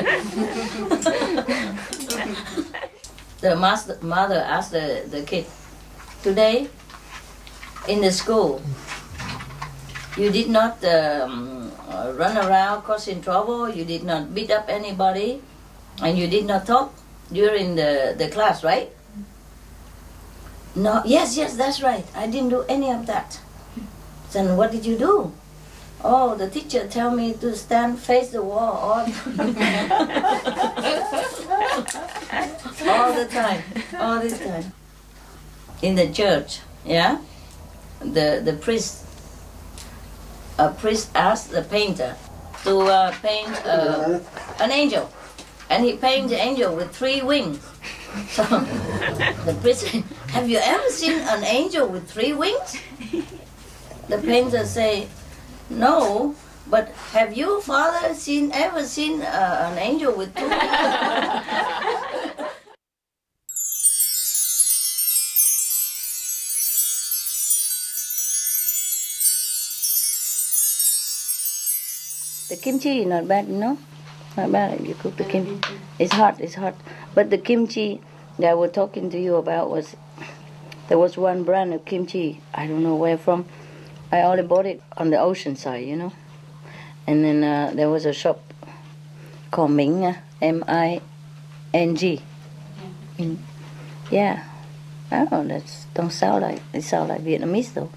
The mother asked the kid, today in the school, you did not run around causing trouble, you did not beat up anybody, and you did not talk during the class, right? No, yes, that's right. I didn't do any of that. Then what did you do? Oh, the teacher tell me to stand face the wall all the time, all this time. In the church, yeah, the priest asked the painter to paint an angel, and he painted the angel with 3 wings. So the priest said, have you ever seen an angel with 3 wings? The painter say, no, but have you, Father, ever seen an angel with 2 wings? The kimchi is not bad, you know? Not bad if you cook the kimchi. It's hot. But the kimchi that I was talking to you about there was one brand of kimchi, I don't know where from. I only bought it on the ocean side, you know. And then there was a shop called Ming, M-I-N-G. Yeah. I don't know, that don't sound like, it sounds like Vietnamese though.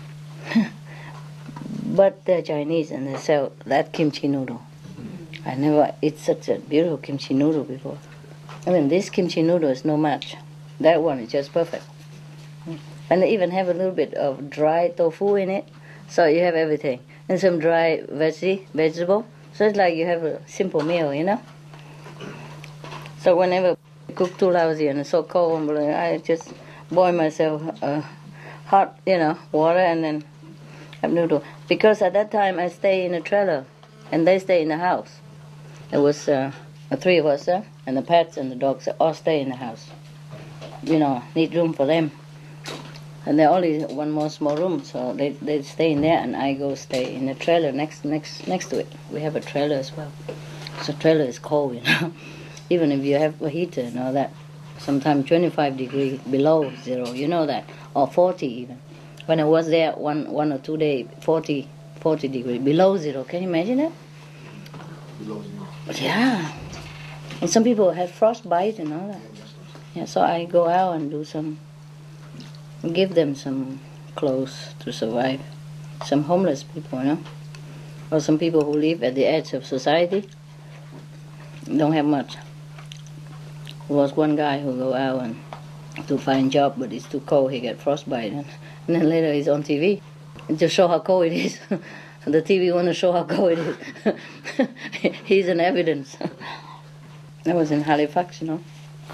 But they're Chinese and they sell that kimchi noodle. I never eat such a beautiful kimchi noodle before. I mean, this kimchi noodle is no match. That one is just perfect. And they even have a little bit of dry tofu in it, so you have everything. And some dry vegetable. So it's like you have a simple meal, you know? So whenever I cook too lousy and it's so cold, I just boil myself hot, you know, water and then have noodle. Because at that time I stay in a trailer and they stay in the house. It was 3 of us, and the pets and the dogs all stay in the house. You know, need room for them. And there only one more small room, so they stay in there, and I go stay in the trailer next to it. We have a trailer as well. So trailer is cold, you know. Even if you have a heater and all that, sometimes 25 degrees below zero, you know that, or 40 even. When I was there one or 2 days, 40 degrees below zero. Can you imagine that? Below zero. Yeah. And some people have frostbite and all that. Yeah, so I go out and give them some clothes to survive. Some homeless people, you know, or some people who live at the edge of society, don't have much. There was one guy who go out and to find job, but it's too cold, he get frostbite, and then later he's on TV to show how cold it is. The TV want to show how cold it is. He's an evidence. I was in Halifax, you know.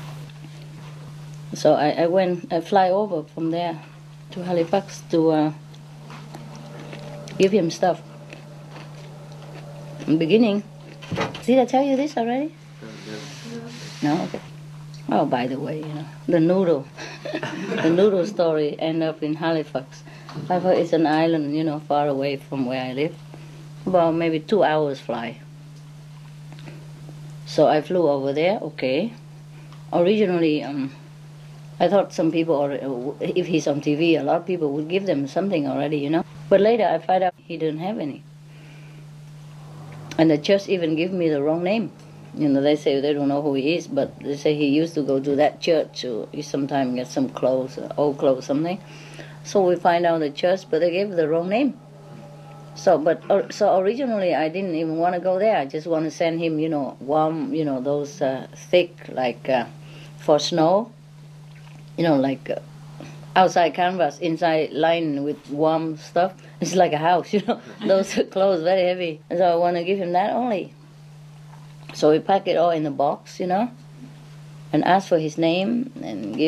So I fly over from there to Halifax to give him stuff. In the beginning, did I tell you this already? No, okay. Oh, by the way, you know, the noodle story ended up in Halifax. Halifax is an island, you know, far away from where I live. About maybe 2 hours fly. So I flew over there, okay. Originally, I thought some people, if he's on TV, a lot of people would give them something already, you know. But later I find out he didn't have any. And the church even give me the wrong name. You know, they say they don't know who he is, but they say he used to go to that church, or he sometimes get some clothes, old clothes, something. So we find out the church, but they gave the wrong name. So originally I didn't even want to go there. I just want to send him, you know, warm, you know, those thick, like for snow, you know, like outside canvas, inside lined with warm stuff. It's like a house, you know, those clothes very heavy. So I want to give him that only. So we pack it all in a box, you know, and ask for his name and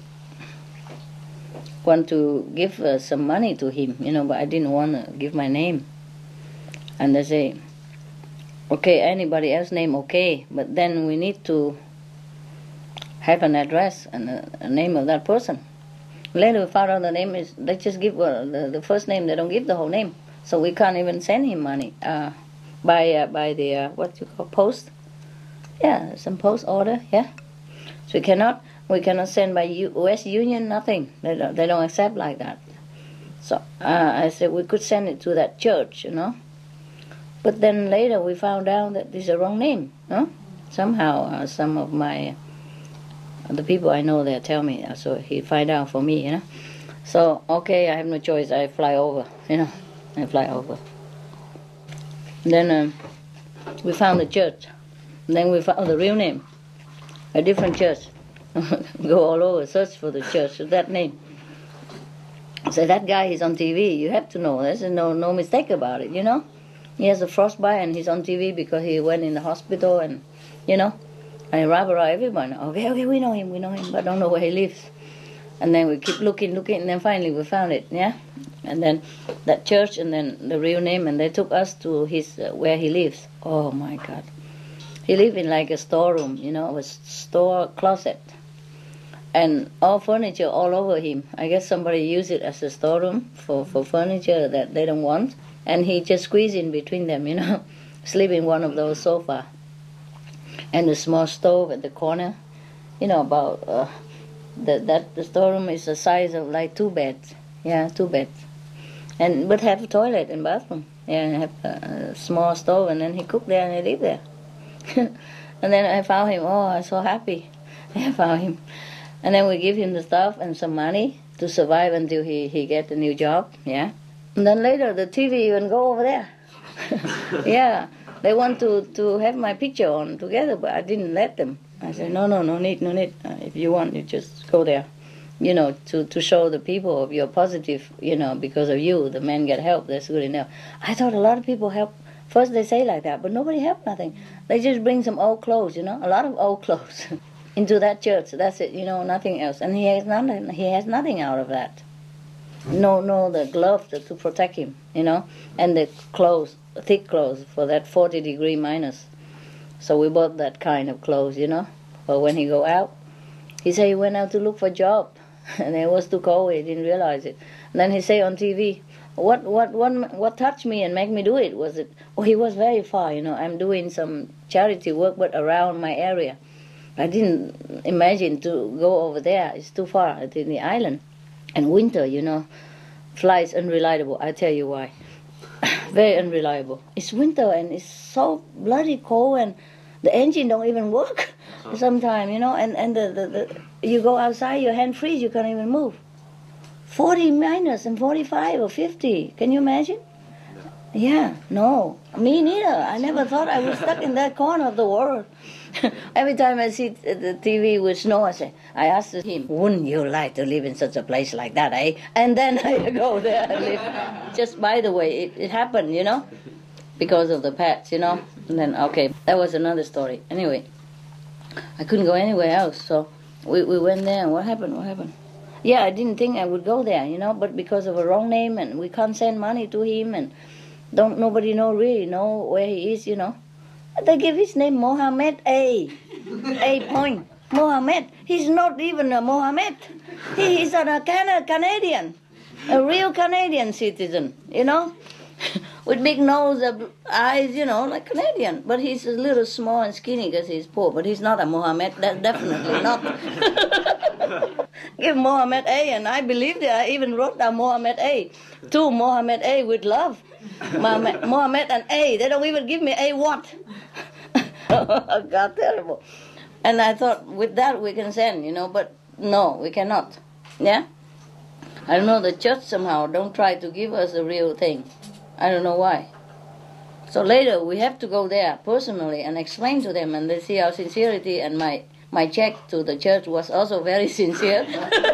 want to give some money to him, you know, but I didn't want to give my name. And they say, okay, anybody else's name, okay, but then we need to have an address and a name of that person. Later we found out the name is, they just give the first name, they don't give the whole name. So we can't even send him money by the, what you call, post. Yeah, some post order, yeah. So we cannot send by West Union, nothing. They don't accept like that. So I said we could send it to that church, you know. But then later we found out that this is the wrong name, huh? Somehow some of the people I know, they tell me, so he find out for me, you know. So, okay, I have no choice, I fly over, you know. I fly over. Then we found the church. Then we found the real name, a different church. Go all over, search for the church with that name. So that guy is on TV, you have to know, there's no mistake about it, you know. He has a frostbite and he's on TV because he went in the hospital and, you know, and rabble everyone. Okay, we know him, but don't know where he lives. And then we keep looking, and then finally we found it, yeah. And then that church and then the real name, and they took us to his where he lives. Oh my God. He lived in like a storeroom, you know, a store closet. And all furniture all over him. I guess somebody used it as a storeroom for furniture that they don't want. And he just squeezed in between them, you know, sleep in one of those sofas. And a small stove at the corner, you know, about, the storeroom is the size of like 2 beds. Yeah, 2 beds. But have a toilet and bathroom. Yeah, and have a small stove, and then he cooked there and he lived there. And then I found him. Oh, I'm so happy. I found him. And then we give him the stuff and some money to survive until he get a new job. Yeah. And then later the TV even go over there. Yeah. They want to have my picture on together, but I didn't let them. I said, no need. If you want, you just go there. You know, to show the people of your positive, you know, because of you, the men get help, that's good enough. I thought a lot of people help. First they say like that, but nobody helped nothing. They just bring some old clothes, you know, a lot of old clothes into that church. That's it, you know, nothing else. And he has nothing out of that. No, the gloves to protect him, you know, and the clothes, thick clothes for that 40-degree minus. So we bought that kind of clothes, you know. But when he go out, he say he went out to look for a job, and it was too cold. He didn't realize it. And then he say on TV, what touched me and make me do it was it. Oh, he was very far, you know. I'm doing some charity work, but around my area. I didn't imagine to go over there. It's too far. It's in the island. And winter, you know, flights unreliable. I tell you why. Very unreliable. It's winter and it's so bloody cold and the engine don't even work sometimes, you know. And the you go outside, your hand freeze, you can't even move. 40 minus and 45 or 50. Can you imagine? Yeah, no. Me neither. I never thought I was stuck in that corner of the world. Every time I see the TV with snow, I ask him, wouldn't you like to live in such a place like that, eh? And then I go there and live. Just by the way, it happened, you know, because of the pets, you know. And then, okay, that was another story. Anyway, I couldn't go anywhere else, so we went there, and what happened? Yeah, I didn't think I would go there, you know, but because of a wrong name, and we can't send money to him, and nobody really know where he is, you know. They give his name Mohammed A. Point. Mohammed. He's not even a Mohammed. He's a Canadian. A real Canadian citizen, you know. with big nose, eyes, you know, like Canadian. But he's a little small and skinny because he's poor. But he's not a Mohammed. That's definitely not. Give Mohammed A, and I believed it. I even wrote down Mohammed A. To Mohammed A with love. Mohammed and A. They don't even give me A what? God, terrible. And I thought, with that we can send, you know, but no, we cannot. Yeah? I don't know, the church somehow don't try to give us the real thing. I don't know why. So later we have to go there personally and explain to them, and they see our sincerity, and my check to the church was also very sincere.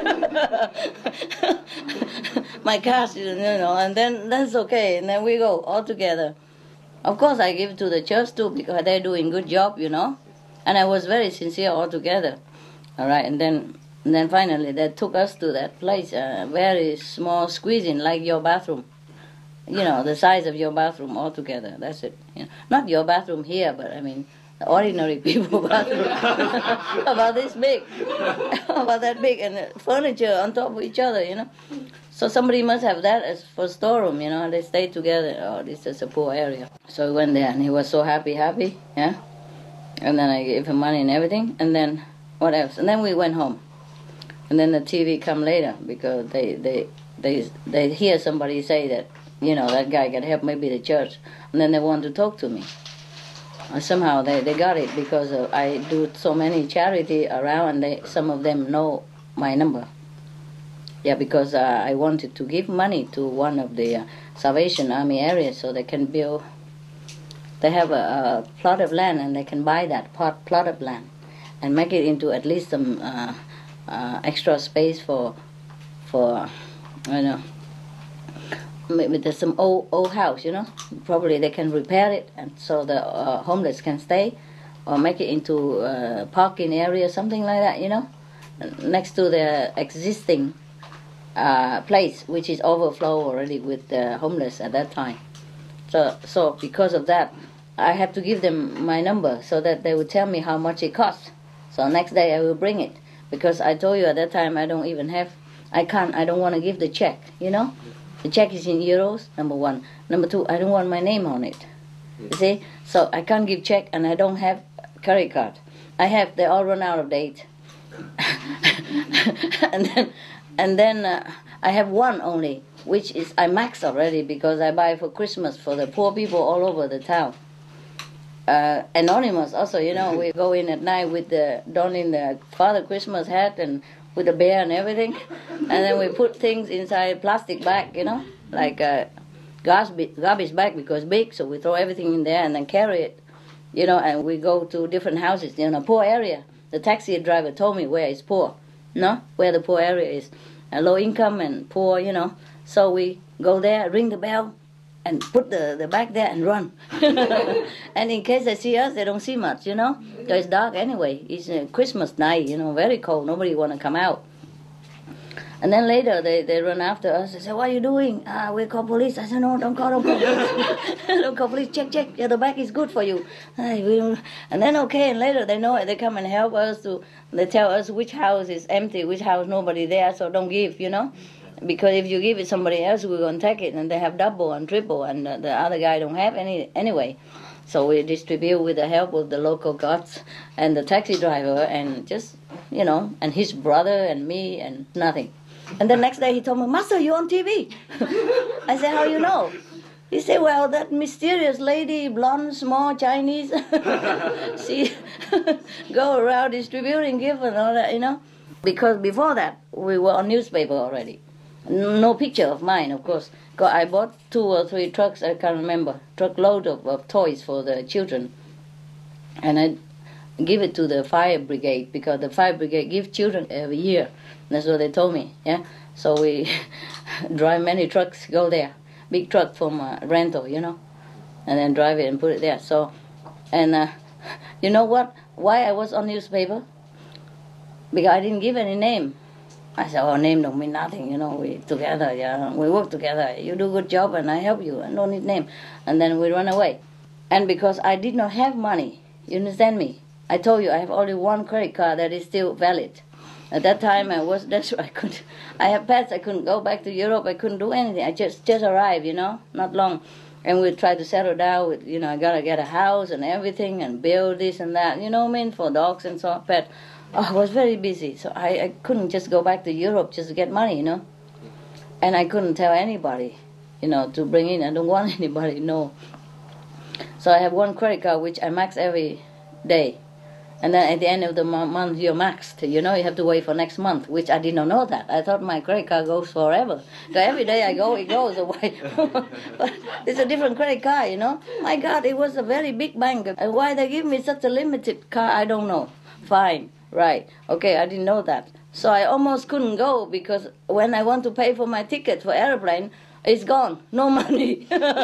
My cash, you know, and then that's okay, and then we go all together. Of course I give to the church too, because they're doing good job, you know, and I was very sincere altogether. All right, and then finally they took us to that place, very small squeezing, like your bathroom. You know, the size of your bathroom altogether. That's it. You know, not your bathroom here, but I mean, the ordinary people bathroom. About this big. About that big. And furniture on top of each other, you know. So somebody must have that as for storeroom, you know, and they stayed together. Oh, this is a poor area. So we went there, and he was so happy, yeah. And then I gave him money and everything. And then, what else? And then we went home. And then the TV come later, because they hear somebody say that, you know, that guy can help maybe the church. And then they want to talk to me. Somehow they got it, because I do so many charity around, and some of them know my number. Yeah, because I wanted to give money to one of the Salvation Army areas so they can build. They have a plot of land, and they can buy that plot of land and make it into at least some extra space for you know, maybe there's some old house, you know. Probably they can repair it, and so the homeless can stay, or make it into a parking area, something like that, you know, next to the existing place, which is overflow already with the homeless at that time. So because of that, I have to give them my number so that they would tell me how much it costs. So next day I will bring it, because I told you at that time I don't want to give the check, you know. The check is in euros, number one. Number two, I don't want my name on it. You see? So I can't give check, and I don't have credit card. They all run out of date. and then I have one only, which is I maxed already, because I buy for Christmas for the poor people all over the town. Anonymous also, you know, we go in at night with donning the Father Christmas hat and with the bear and everything, and then we put things inside plastic bag, you know, like garbage bag, because big, so we throw everything in there and then carry it, you know, and we go to different houses in a poor area. The taxi driver told me where is poor, no, where the poor area is, low income and poor, you know. So we go there, ring the bell, and put the bag there and run. And in case they see us, they don't see much, you know, because it's dark anyway. It's a Christmas night, you know, very cold. Nobody want to come out. And then later they run after us. They say, "What are you doing?" "We call police." I said, "No, don't call police." Don't call police. Check. Yeah, the bag is good for you. And then okay, and later they know it. They come and help us they tell us which house is empty, which house nobody there, so don't give, you know. Because if you give it somebody else, we're going to take it, and they have double and triple, and the other guy don't have any anyway. So we distribute with the help of the local guards and the taxi driver, and just, you know, and his brother and me, and nothing. And the next day he told me, "Master, you're on TV." I said, "How you know?" He said, "Well, that mysterious lady, blonde, small, Chinese, she go around distributing gifts and all that, you know." Because before that, we were on newspaper already. No picture of mine, of course. I bought 2 or 3 trucks, I can't remember, truckload of toys for the children. And I give it to the fire brigade, because the fire brigade gives children every year. That's what they told me, yeah. So we drive many trucks, go there. Big truck from rental, you know. And then drive it and put it there. So, and you know what? Why I was on newspaper? Because I didn't give any name. I said, "Oh, name don't mean nothing, you know, we together, yeah, we work together, you do a good job and I help you, I don't need name." And then we run away. And because I did not have money, you understand me? I told you I have only one credit card that is still valid. At that time I have pets, I couldn't go back to Europe, I couldn't do anything, I just arrived, you know, not long. And we try to settle down with, I gotta get a house and everything and build this and that, for dogs and so on. But I was very busy, so I couldn't just go back to Europe just to get money, And I couldn't tell anybody, to bring in. I don't want anybody to know. So I have one credit card which I max every day. And then at the end of the month, you're maxed. You have to wait for next month, which I did not know that. I thought my credit card goes forever. So every day I go, it goes away. But it's a different credit card, My God, it was a very big bank. And why they give me such a limited card, I don't know. Fine, right. Okay, I didn't know that. So I almost couldn't go because when I want to pay for my ticket for airplane, it's gone. No money.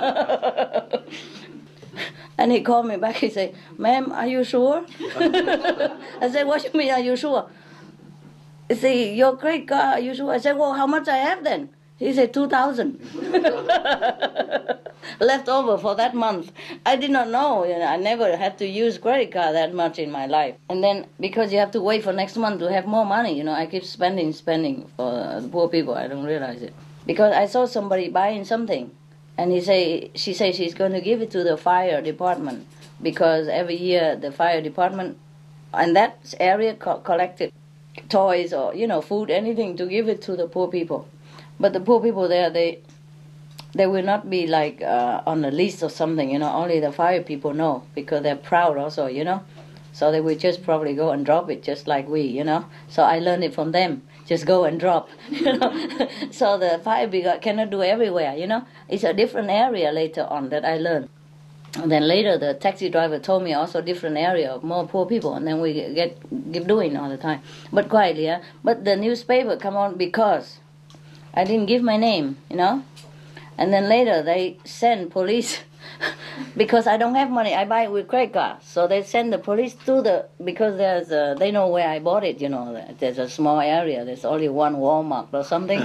And he called me back. He said, "Ma'am, are you sure?" I said, "What do you mean, are you sure?" He said, "Your credit card, are you sure?" I said, "Well, how much I have then?" He said, 2,000. Left over for that month. I did not know. I never had to use credit card that much in my life. And then because you have to wait for next month to have more money, I keep spending for the poor people. I don't realize it. Because I saw somebody buying something. And she says she's going to give it to the fire department because every year the fire department in that area collected toys or, food, anything to give it to the poor people. But the poor people there, they will not be like on a list or something, only the fire people know because they're proud also, So they will just probably go and drop it just like we, So I learned it from them. Just go and drop, So the fire brigade cannot do everywhere, It's a different area later on that I learned. And then later the taxi driver told me also different area of more poor people, and then we keep doing all the time. But quietly, yeah. But the newspaper come on because I didn't give my name, And then later they send police because I don't have money. I buy it with credit card. So they send the police because they know where I bought it, There's a small area. There's only one Walmart or something.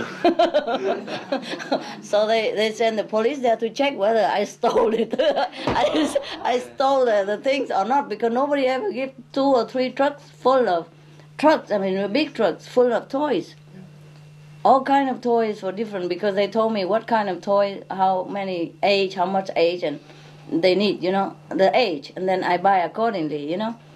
So they send the police there to check whether I stole it. I stole the things or not because nobody ever give 2 or 3 trucks full of big trucks full of toys. All kind of toys for different, because they told me what kind of toy, how much age, and they need, the age, and then I buy accordingly,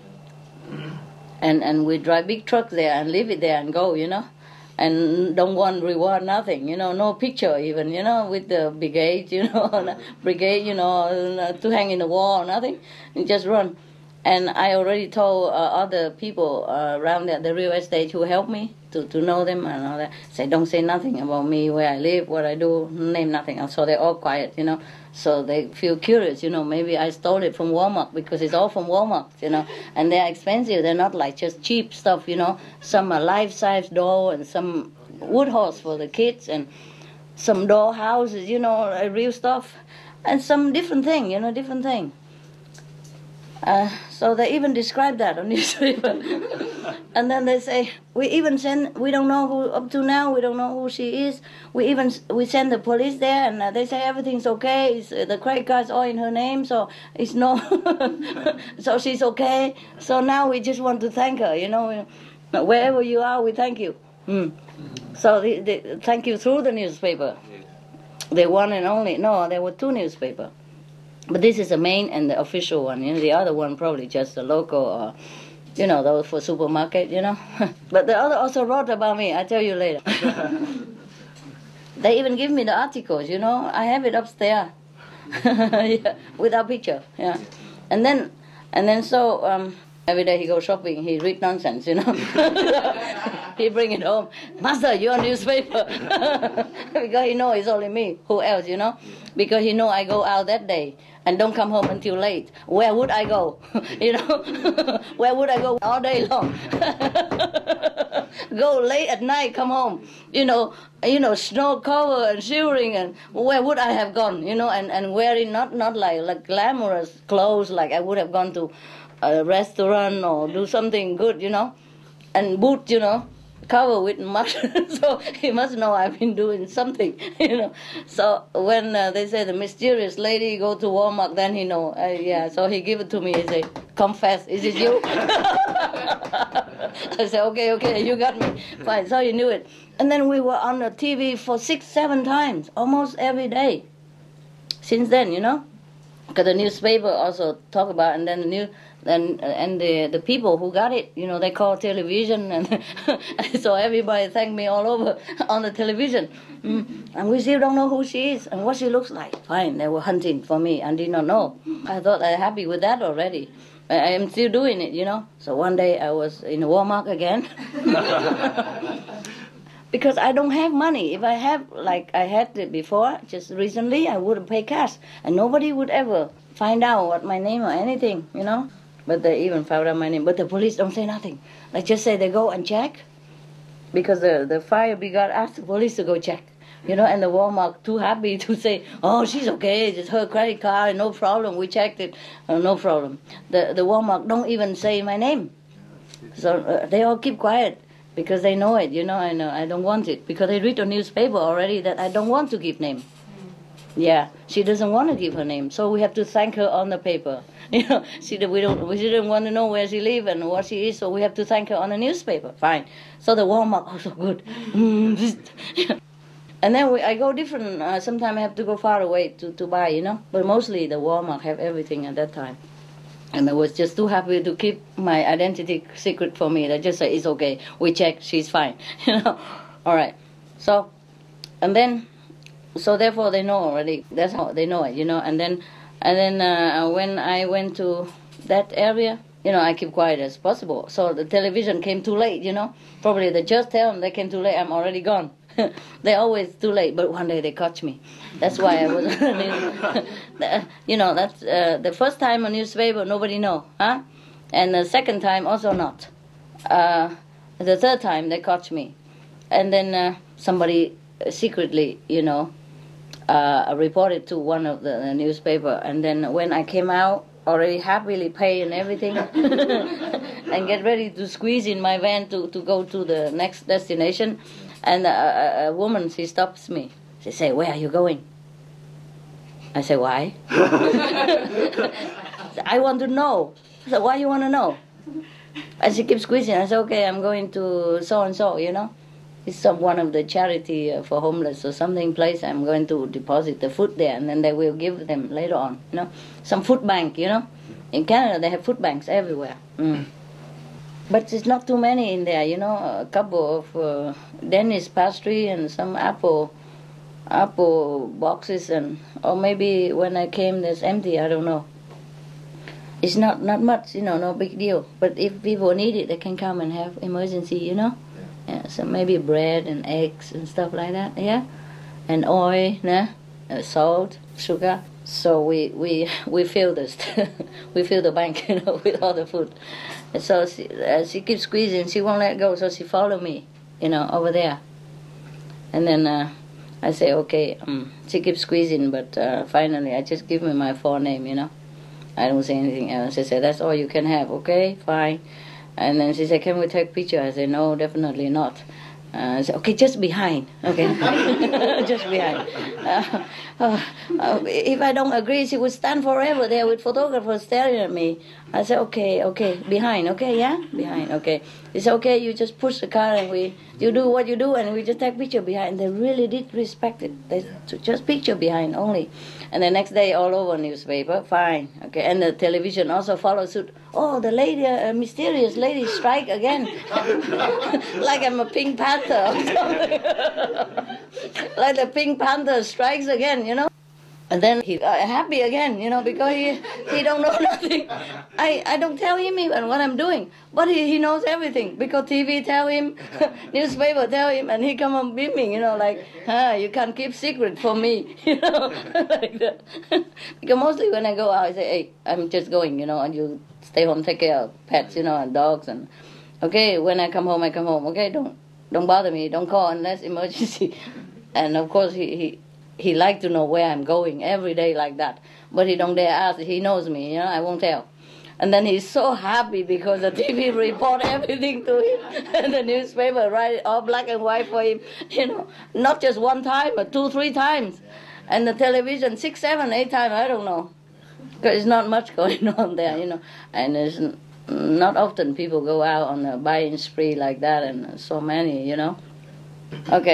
And we drive big trucks there and leave it there and go, and don't want reward, nothing, no picture even, with the brigade, brigade, to hang in the wall, nothing, and just run. And I already told other people around there, the real estate who helped me to know them and all that. Say, don't say nothing about me, where I live, what I do, name nothing. So they're all quiet, So they feel curious, maybe I stole it from Walmart because it's all from Walmart, And they're expensive. They're not like just cheap stuff, Some are life-size doll and some wood horse for the kids and some doll houses, real stuff. And some different thing, different thing. So they even describe that on newspaper. And then they say, we don't know who, up to now, we don't know who she is. We send the police there and they say everything's okay. The credit card's all in her name, so it's no, so she's okay. So now we just want to thank her, Wherever you are, we thank you. So they thank you through the newspaper. The one and only, no, there were 2 newspapers. But this is the main and the official one. The other one probably just the local or, those for supermarket, But the other also wrote about me. I'll tell you later. They even give me the articles, I have it upstairs. Yeah, without picture, yeah. And then so every day he goes shopping, he read nonsense, He bring it home. Master, your newspaper. Because he know it's only me. Who else, Because he know I go out that day and don't come home until late. Where would I go? Where would I go all day long? Go late at night, come home. Snow cover and shivering, and where would I have gone? And wearing not like glamorous clothes like I would have gone to a restaurant or do something good, and boot, cover with mud. So he must know I've been doing something, So when they say the mysterious lady go to Walmart, then he know. Yeah, so he give it to me. He say, confess, is it you? I said, okay, you got me. Fine, so he knew it. And then we were on the TV for 6-7 times, almost every day. since then, you know. Because the newspaper also talk about, and then the people who got it, you know, they call television, and so everybody thanked me all over on the television. And we still don't know who she is and what she looks like. Fine, they were hunting for me and did not know. I thought I'm happy with that already. I am still doing it, you know. So one day I was in Walmart again. Because I don't have money. If I have, like I had it before, just recently, I would pay cash. And nobody would ever find out what my name or anything, you know. But they even found out my name. But the police don't say nothing. They just say they go and check. Because the fire brigade asked the police to go check. You know, and the Walmart too happy to say, oh, she's okay, it's her credit card, no problem, we checked it, no problem. The Walmart don't even say my name. So they all keep quiet. Because they know it, you know, I don't want it. Because they read the newspaper already that I don't want to give name. Yeah, she doesn't want to give her name, so we have to thank her on the paper. You know, we didn't want to know where she lives and what she is, so we have to thank her on the newspaper. Fine. So the Walmart also good. And then I go different. Sometimes I have to go far away to buy, you know. But mostly the Walmart have everything at that time. And I was just too happy to keep my identity secret for me. They just say, it's okay. We check. She's fine. You know. All right. So, and then, so therefore they know already. That's how they know it, you know. And then when I went to that area, you know, I keep quiet as possible. So the television came too late, you know. Probably they just tell them they came too late. I'm already gone. They're always too late, but one day they catch me. That's why I was, you know, that's the first time on newspaper, nobody know, huh? And the second time also not. The third time they catch me. And then somebody secretly, you know, reported to one of the newspaper. And then when I came out, already happily paid and everything, and get ready to squeeze in my van to go to the next destination. And a woman, she stops me. She say, where are you going? I say, why? I want to know. I said, why you want to know? And she keeps squeezing. I said, okay, I'm going to so-and-so, you know. It's one of the charity for homeless or something place. I'm going to deposit the food there, and then they will give them later on, you know. Some food bank, you know. In Canada, they have food banks everywhere. But it's not too many in there, you know. A couple of Danish pastry and some apple boxes, and or maybe when I came, there's empty. I don't know. It's not much, you know, no big deal. But if people need it, they can come and have emergency, you know. Yeah, so maybe bread and eggs and stuff like that. Yeah, and oil, nah, salt, sugar. So we fill this, we fill the bank, you know, with all the food. And so she keeps squeezing. She won't let go. So she followed me, you know, over there. And then I say, okay. She keeps squeezing, but finally I just give me my full name, you know. I don't say anything else. She said, that's all you can have. Okay, fine. And then she said, can we take picture? I said, no, definitely not. I said, okay, just behind. Okay, just behind. If I don't agree, she would stand forever there with photographers staring at me. I said, okay, behind. Okay, yeah, behind. Okay. He said, okay, you just push the car and you do what you do, and we just take picture behind. They really did respect it. They took just picture behind only. And the next day, all over newspaper, fine. Okay, and the television also followed suit. Oh, the lady, mysterious lady, strike again. Like I'm a Pink Panther or something. Like the Pink Panther strikes again, you know. And then he happy again, you know, because he don't know nothing. I don't tell him even what I'm doing, but he knows everything because TV tell him, newspaper tell him, and he come on beaming, you know, like, you can't keep secret from me, you know, like that. Because mostly when I go out, I say, hey, I'm just going, you know, and you stay home, take care of pets, you know, and dogs, and okay, when I come home, I come home. Okay, don't bother me, don't call unless emergency. And of course he like to know where I'm going every day like that. But he don't dare ask. He knows me, you know, I won't tell. And then he's so happy because the TV report everything to him. And the newspaper write it all black and white for him, you know. Not just one time, but 2-3 times. And the television 6, 7, 8 times, I don't know. Because there's not much going on there, you know. And there's not often people go out on a buying spree like that, and so many, you know. Okay.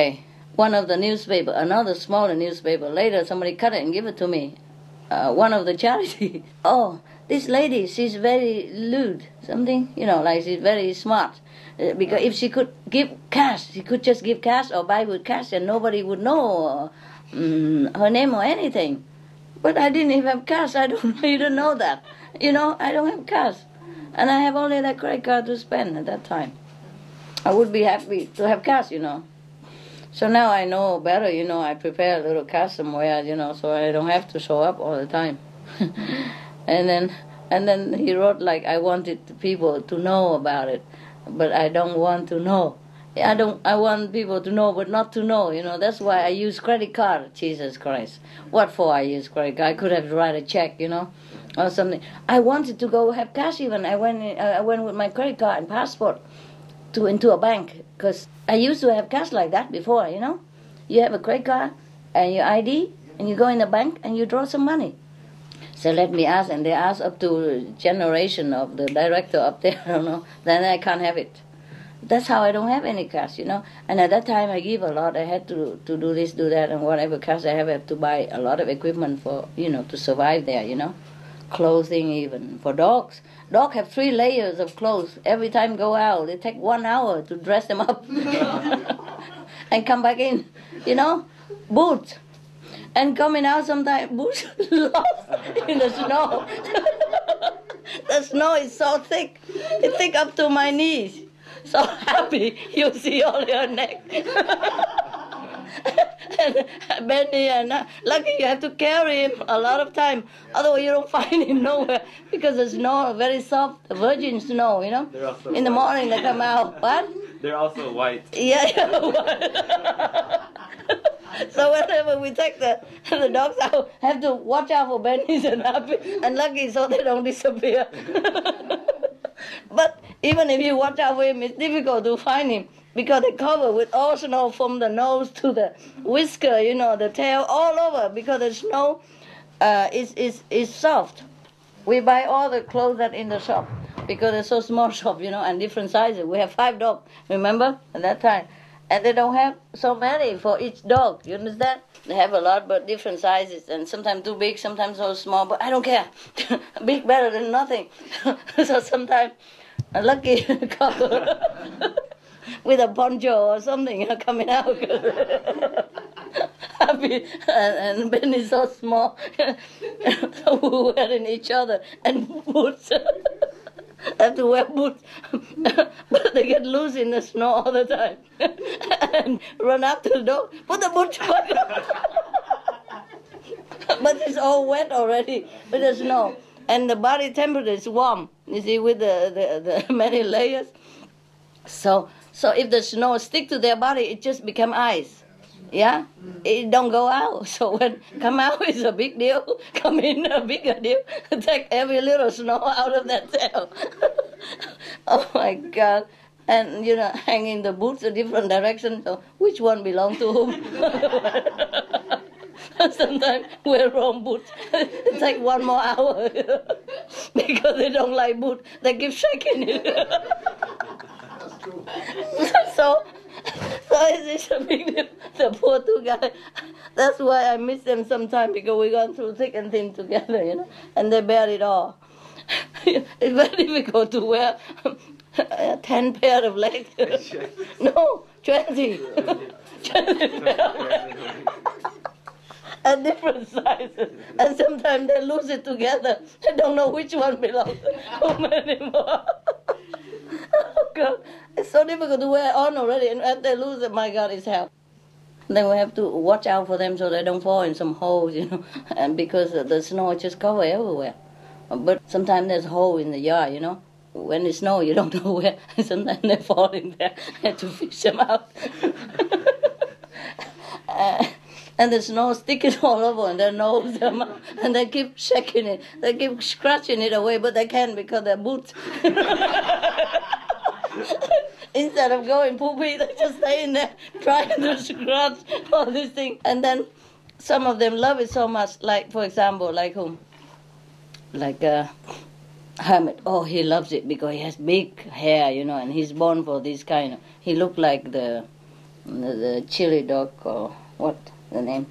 one of the newspaper, another smaller newspaper. Later, somebody cut it and give it to me. One of the charity. Oh, this lady, she's very lewd, something, like she's very smart. Because if she could give cash, she could just give cash or buy with cash and nobody would know her name or anything. But I didn't even have cash. I don't know that. I don't have cash. And I have only that credit card to spend at that time. I would be happy to have cash, So now I know better, I prepare a little cash somewhere, so I don't have to show up all the time. And then he wrote I wanted people to know about it, but I don't want to know. I want people to know, but not to know, That's why I use credit card, Jesus Christ. What for I use credit card? I could have write a check, or something. I wanted to go have cash even. I went with my credit card and passport into a bank, because I used to have cash like that before, You have a credit card and your ID, and you go in the bank and you draw some money. So let me ask, and they ask up to generation of the director up there, then I can't have it. That's how I don't have any cash, And at that time I give a lot. I had to do this, do that, and whatever cash I have to buy a lot of equipment for, to survive there, Clothing even. For dogs. Dogs have 3 layers of clothes. Every time go out, it take 1 hour to dress them up. And come back in, Boots. And coming out sometimes, boots lost in the snow. The snow is so thick. It's thick up to my knees. So happy you see all your neck. And Benny and lucky you have to carry him a lot of time. Otherwise you don't find him nowhere because the snow very soft, virgin snow, In the morning they come out. What? They're also white. Yeah. So whenever we take the dogs out, have to watch out for Benny's and Happy and Lucky so they don't disappear. But even if you watch out for him, it's difficult to find him because they cover with all snow from the nose to the whisker, the tail, all over because the snow is soft. We buy all the clothes that in the shop because it's so small shop, and different sizes. We have 5 dogs, remember, at that time. And they don't have so many for each dog, you understand? They have a lot, but different sizes, and sometimes too big, sometimes so small, but I don't care. Big better than nothing. So sometimes Lucky cover with a poncho or something coming out. Happy, and Ben is so small. So we're wearing each other, and boots. Have to wear boots, but they get loose in the snow all the time and run after the dog. Put the boots back. But it's all wet already with the snow, and the body temperature is warm. You see, with the many layers. So if the snow stick to their body, it just become ice. Yeah, it don't go out. So when come out is a big deal. Come in a bigger deal. Take every little snow out of that tail. Oh my God! And hanging the boots a different direction. So which one belong to whom? Sometimes wear wrong boots. It take 1 more hour because they don't like boots. They keep shaking it. So it's a big deal. The poor 2 guys. That's why I miss them sometimes because we gone through thick and thin together, and they bear it all. It's very difficult to wear 10 pair of legs. No, 20. 20 pair of legs. At different sizes. And sometimes they lose it together. They don't know which one belongs to whom anymore. Oh God, it's so difficult to wear on already, and if they lose it, my God, it's hell. Then we have to watch out for them so they don't fall in some holes, and because the snow just cover everywhere. But sometimes there's a hole in the yard, When it snows, you don't know where. Sometimes they fall in there. I have to fish them out. And the snow sticking all over on their nose, and they keep shaking it. They keep scratching it away, but they can't because they're boots. Instead of going poopy, they just stay in there trying to scratch all these things. And then some of them love it so much, like, for example, like whom? Like Hermit. Oh, he loves it because he has big hair, and he's born for this kind of... He looked like the the chili dog, or what the name?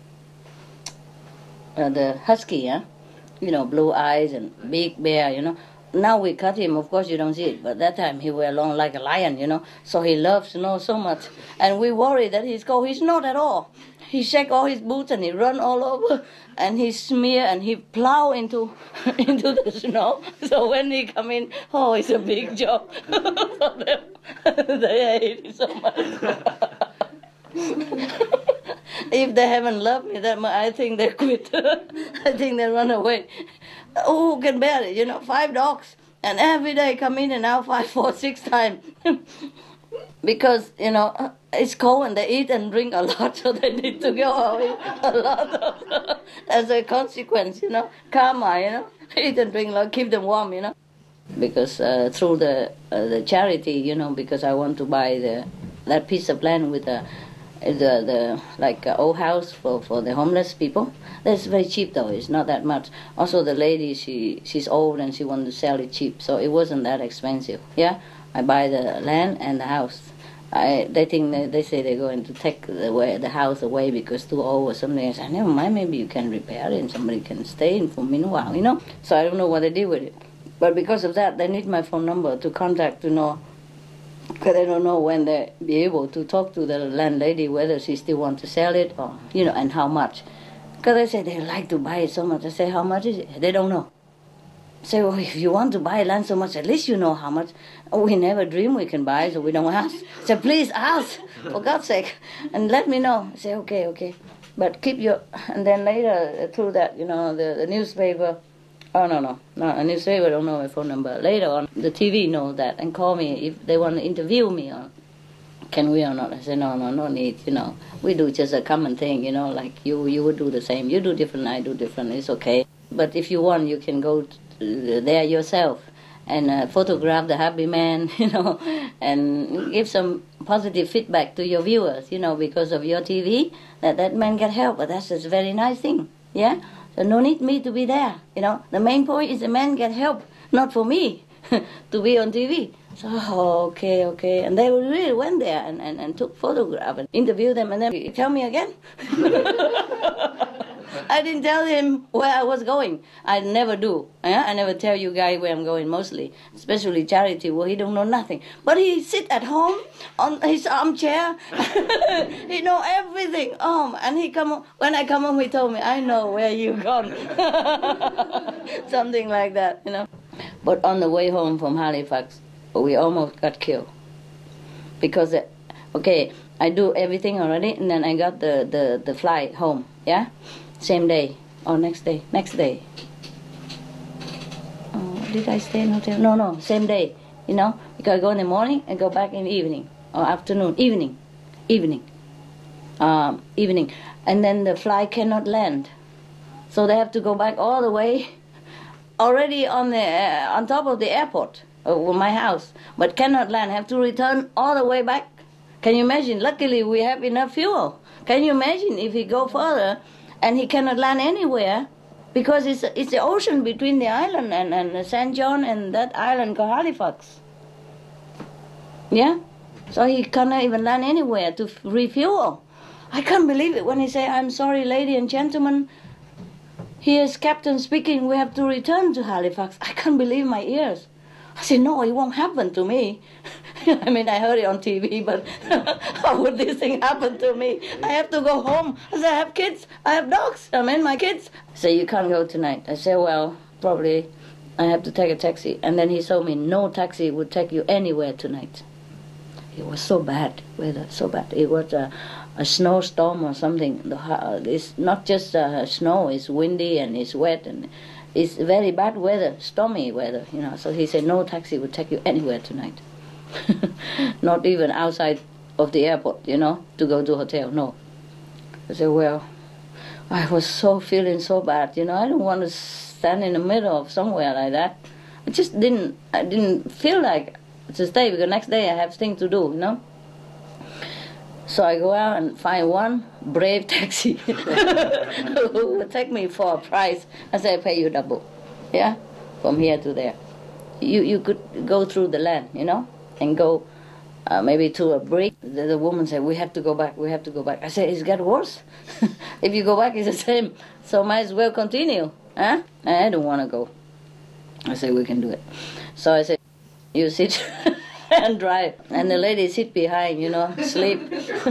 The husky, yeah? Blue eyes and big bear. Now we cut him, of course you don't see it, but that time he were long like a lion, so he loves snow so much. And we worry that he's cold. He's not at all. He shake all his boots and he run all over and he smear and he plow into the snow. So when he come in, it's a big job for them. They hate it so much. If they haven't loved me that much, I think they quit. I think they run away. Who can bear it? 5 dogs. And every day come in and out 5, 4, 6 times. Because, it's cold and they eat and drink a lot, so they need to go away a lot as a consequence, karma, eat and drink a lot, keep them warm, Because through the charity, because I want to buy that piece of land with the old house for the homeless people. That's very cheap though, it's not that much. Also the lady, she's old and she wanted to sell it cheap, so it wasn't that expensive. Yeah, I buy the land and the house. They say they're going to take the house away because too old or something. I said, never mind, maybe you can repair it and somebody can stay in for a meanwhile, So I don't know what they did with it. But because of that, they need my phone number to contact to know, because I don't know when they'll be able to talk to the landlady whether she still wants to sell it or, and how much. Because they say they like to buy it so much. I say, how much is it? They don't know. I say, well, if you want to buy land so much, at least you know how much. Oh, we never dream we can buy, so we don't ask. I say, please ask, for God's sake, and let me know. I say, okay. But keep your... And then later, through that, the newspaper... Oh, no, a newspaper don't know my phone number. Later on, the TV knows that and call me if they want to interview me or can we or not. I say, no need, We do just a common thing, like you would do the same. You do different, I do different, it's okay. But if you want, you can go there yourself and photograph the happy man, and give some positive feedback to your viewers, because of your TV, that man get help. But that's just a very nice thing, yeah? So no need me to be there, The main point is the man get help, not for me to be on TV. So, okay. And they really went there and took photographs and interviewed them. And then, you tell me again? I didn't tell him where I was going. I never do. Yeah? I never tell you guys where I'm going mostly, especially charity, where he don't know nothing. But he sit at home on his armchair. He know everything. And when I come home, he told me, I know where you gone. Something like that, But on the way home from Halifax, we almost got killed. Because, I do everything already, and then I got the flight home, yeah? Same day, or next day. Oh, did I stay in hotel? No, same day, Because I go in the morning and go back in the evening, or afternoon, evening. And then the flight cannot land. So they have to go back all the way, already on top of the airport, my house, but cannot land, have to return all the way back. Can you imagine? Luckily, we have enough fuel. Can you imagine if he go further and he cannot land anywhere because it's the ocean between the island and St. John and that island called Halifax. Yeah? So he cannot even land anywhere to refuel. I can't believe it when he say, I'm sorry, ladies and gentlemen, here's Captain speaking, we have to return to Halifax. I can't believe my ears. I said, no, it won't happen to me. I mean, I heard it on TV, but how would this thing happen to me? I have to go home. I said, I have kids. I have dogs. My kids. I said, you can't go tonight. I said, well, probably I have to take a taxi. And then he told me no taxi would take you anywhere tonight. It was so bad, weather, so bad. It was a snowstorm or something. It's not just snow, it's windy and it's wet and it's very bad weather, stormy weather, So he said no taxi would take you anywhere tonight. Not even outside of the airport, to go to a hotel, no. I said, well, I was feeling so bad, I don't want to stand in the middle of somewhere like that. I didn't feel like to stay because next day I have things to do, So I go out and find one brave taxi who will take me for a price. I say, I pay you double, yeah, from here to there. You could go through the land, and go maybe to a break. The woman said, we have to go back, we have to go back. I said, it's got worse. If you go back, it's the same. So might as well continue. Huh? I don't want to go. I said, we can do it. So I said, you sit and drive. And the lady sit behind, sleep.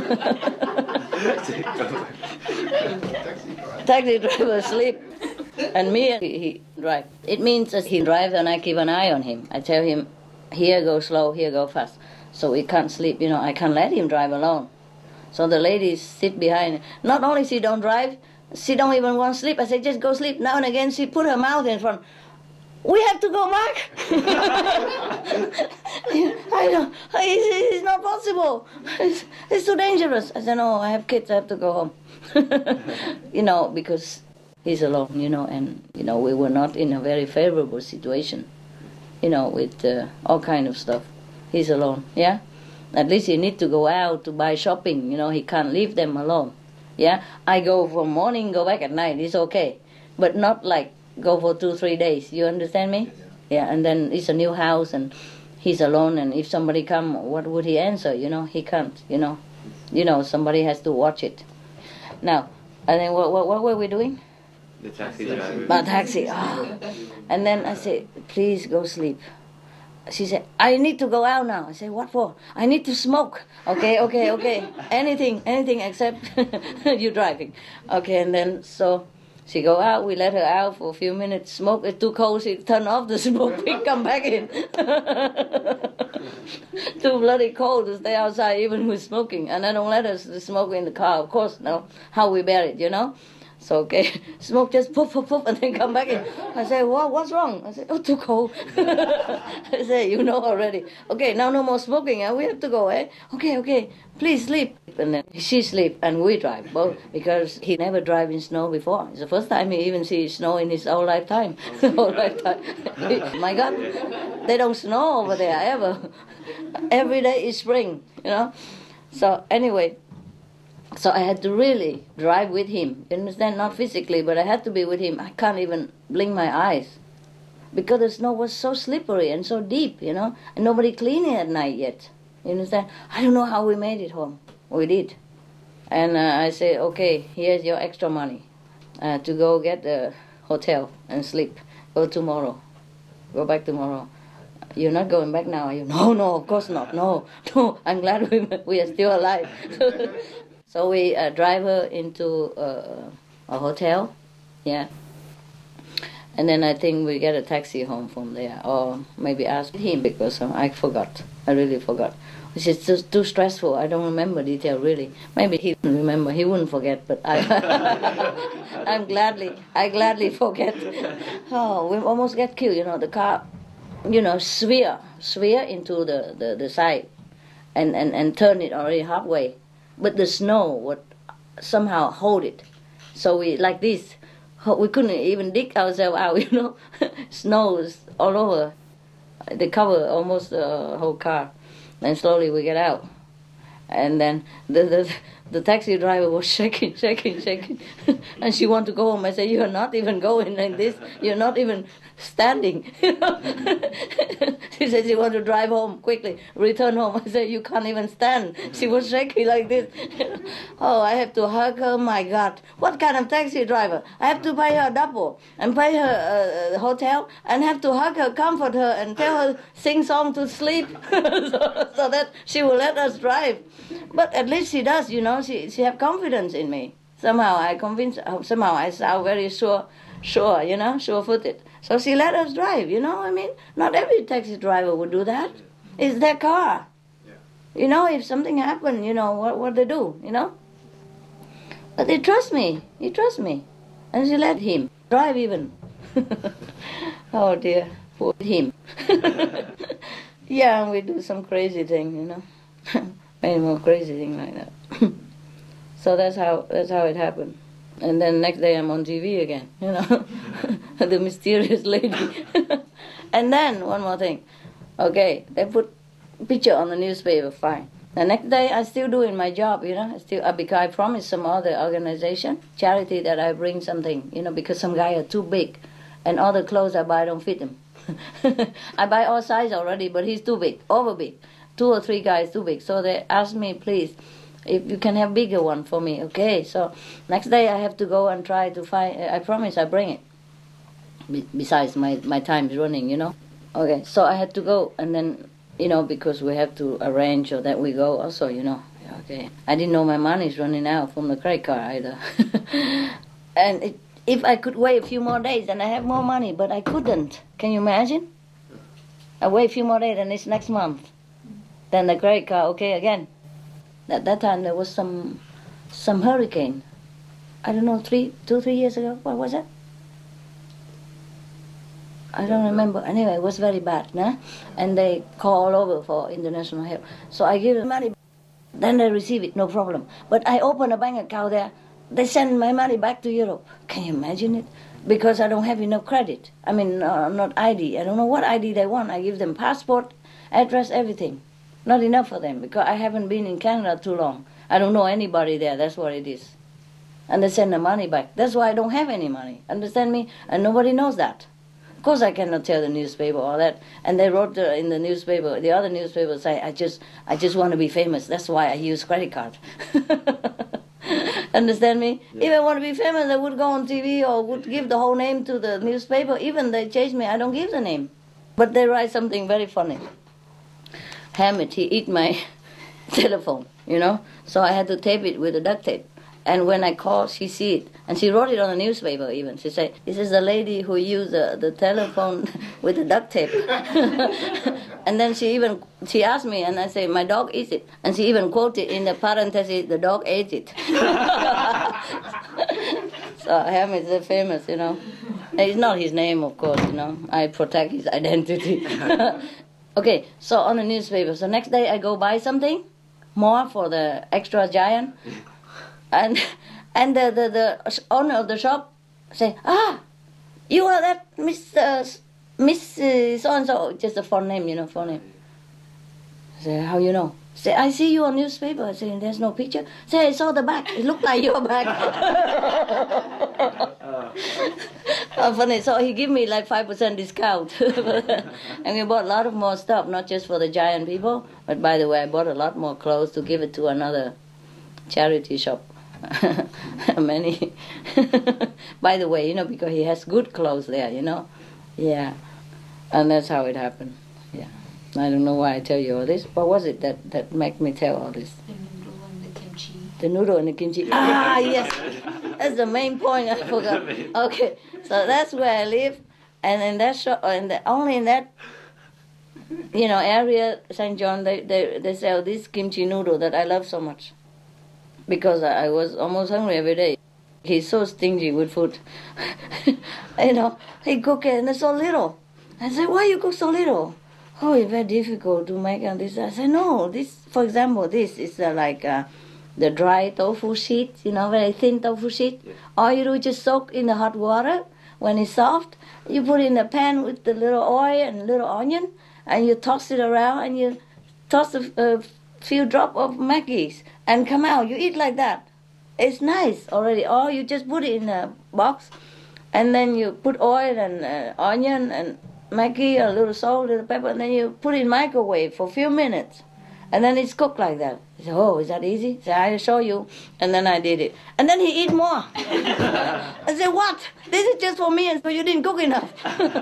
Taxi driver sleep. And me, he drive. It means that he drives and I keep an eye on him. I tell him, here go slow, here go fast. So he can't sleep, I can't let him drive alone. So the ladies sit behind. Not only she don't drive, she don't even want to sleep. I say, just go sleep. Now and again, she put her mouth in front. We have to go back. I don't. It's not possible. It's too dangerous. I said, no, I have kids. I have to go home. Because he's alone. And we were not in a very favorable situation. With all kind of stuff. He's alone. Yeah. At least he need to go out to buy shopping. He can't leave them alone. Yeah. I go from morning, go back at night. It's okay, but not like go for 2-3 days. You understand me? Yeah. And then it's a new house and he's alone. And if somebody come, what would he answer? He can't. Somebody has to watch it. Now, and then what were we doing? The taxi driver. My taxi. Oh. And then I said, please go sleep. She said, I need to go out now. I said, what for? I need to smoke. Okay. Anything except you driving. Okay, and then so she go out. We let her out for a few minutes. Smoke. It's too cold. She turn off the smoke. We come back in. Too bloody cold to stay outside even with smoking. And I don't let us smoke in the car. Of course, no. How we bear it, So, okay, smoke just poof, and then come back in. I say, what's wrong? I say, oh, too cold. I say, already. Okay, now no more smoking. We have to go, eh? Okay, please sleep. And then she sleep and we drive, both, because he never drive in snow before. It's the first time he even sees snow in his whole lifetime. My God, they don't snow over there ever. Every day is spring, So anyway, so I had to really drive with him. You understand? Not physically, but I had to be with him. I can't even blink my eyes because the snow was so slippery and so deep, and nobody cleaned it at night yet. You understand? I don't know how we made it home. We did. And I said, okay, here's your extra money to go get a hotel and sleep. Go tomorrow. Go back tomorrow. You're not going back now, are you? No, of course not. No. I'm glad we are still alive. So we drive her into a hotel, yeah. And then I think we get a taxi home from there, or maybe ask him because I forgot. I really forgot. Which is just too stressful. I don't remember detail really. Maybe he wouldn't remember. He wouldn't forget, but I gladly forget. Oh, we almost get killed. The car, swear into the side, and turn it already halfway. But the snow would somehow hold it. So we, like this, we couldn't even dig ourselves out, Snow is all over. They cover almost the whole car. Then slowly we get out. And then the taxi driver was shaking. And she wanted to go home. I said, you're not even going like this. You're not even standing. She said she wanted to drive home quickly, return home. I said, you can't even stand. She was shaking like this. Oh, I have to hug her. My God. What kind of taxi driver? I have to pay her double and pay her hotel and have to hug her, comfort her, and tell her sing song to sleep so that she will let us drive. But at least she does, she have confidence in me. Somehow I sound very sure-footed. So she let us drive, Not every taxi driver would do that. It's their car. Yeah. If something happened, what they do, But they trust me. He trusts me. And she let him drive even. Oh dear, poor him. Yeah, and we do some crazy thing, Many more crazy thing like that. So that's how it happened. And then next day I'm on TV again, the mysterious lady. And then one more thing. Okay, they put picture on the newspaper, fine. The next day I still doing my job, because I promised some other organization, charity, that I bring something, because some guy are too big, and all the clothes I buy don't fit him. I buy all size already, but he's too big, over big. 2 or 3 guys too big. So they asked me, please, if you can have bigger one for me. Okay, so next day I have to go and try to find, I promise I bring it. Besides my time is running, you know. Okay, so I had to go, and then, you know, because we have to arrange so that we go also, you know. Okay, I didn't know my money is running out from the credit card either. And if I could wait a few more days, then I have more money, but I couldn't. Can you imagine? I wait a few more days, and it's next month. Then the credit card, okay, again. At that time, there was some hurricane. I don't know, 3 years ago. What was it? I don't remember. Anyway, it was very bad, nah? And they call all over for international help. So I give them money. Then they receive it, no problem. But I open a bank account there. They send my money back to Europe. Can you imagine it? Because I don't have enough credit. I mean, not ID. I don't know what ID they want. I give them passport, address, everything. Not enough for them, because I haven't been in Canada too long. I don't know anybody there. That's what it is. And they send the money back. That's why I don't have any money. Understand me? And nobody knows that. Of course I cannot tell the newspaper all that. And they wrote in the newspaper, the other newspaper say, I just want to be famous. That's why I use credit card. Understand me? Yeah. If I want to be famous, I would go on TV or would give the whole name to the newspaper. Even they chase me, I don't give the name. But they write something very funny. Hammett, he eat my telephone, you know. So I had to tape it with a duct tape. And when I called, she see it. And she wrote it on the newspaper even. She said, this is the lady who used the telephone with the duct tape. And then she asked me, and I said, my dog eats it. And she even quoted in the parentheses, the dog ate it. So Hammett is famous, you know. It's not his name, of course, you know. I protect his identity. Okay, so on the newspaper. So next day I go buy something more for the extra giant. And the owner of the shop say, you are that Miss so-and-so, just a phone name, you know, phone name. I say, how you know? Say, I see you on newspaper. I say, there's no picture. Say, I saw the back. It looked like your back. Funny. So he give me like 5% discount. And we bought a lot of more stuff, not just for the giant people, but by the way, I bought a lot more clothes to give it to another charity shop. Many. By the way, you know, because he has good clothes there, you know. Yeah. And that's how it happened. Yeah. I don't know why I tell you all this. What was it that made me tell all this? The noodle and the kimchi. The noodle and the kimchi. Ah, yes. That's the main point. I forgot. Okay. So that's where I live. And in that shop, only in that, you know, area, St. John, they sell this kimchi noodle that I love so much. Because I was almost hungry every day. He's so stingy with food. You know, he cook it and it's so little. I said, why you cook so little? Oh, it's very difficult to make and this. I said, no, this, for example, this is like the dry tofu sheet, you know, very thin tofu sheet. Yeah. All you do is just soak in the hot water. When it's soft, you put it in a pan with the little oil and little onion, and you toss it around, and you toss a few drops of Maggie's, and come out. You eat like that. It's nice already. Or you just put it in a box, and then you put oil and onion and Maggi, a little salt, a little pepper, and then you put it in microwave for a few minutes. And then it's cooked like that. He said, oh, is that easy? I said, I'll show you. And then I did it. And then he eat more. I said, what? This is just for me, and so you didn't cook enough.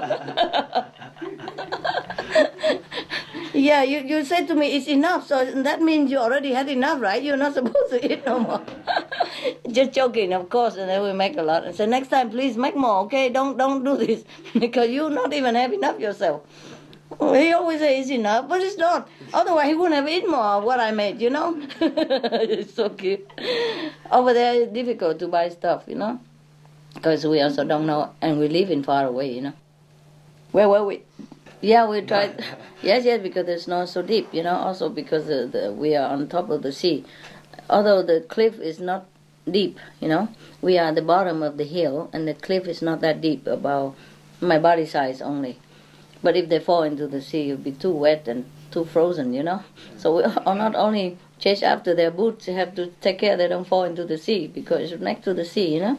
Yeah, you said to me, it's enough. So that means you already had enough, right? You're not supposed to eat no more. Just joking, of course. And then we make a lot. And say, next time, please make more, okay? Don't do this. Because you not even have enough yourself. He always says it's enough, but it's not. Otherwise, he wouldn't have eaten more of what I made, you know? It's so cute. Over there, it's difficult to buy stuff, you know? Because we also don't know, and we live in far away, you know? Where were we? Yeah, we tried. Yes, because the snow is so deep, you know? Also because we are on top of the sea. Although the cliff is not deep, you know? We are at the bottom of the hill, and the cliff is not that deep, about my body size only. But if they fall into the sea, it'll be too wet and too frozen, you know. So we are not only chase after their boots, you have to take care they don't fall into the sea, because it's next to the sea, you know.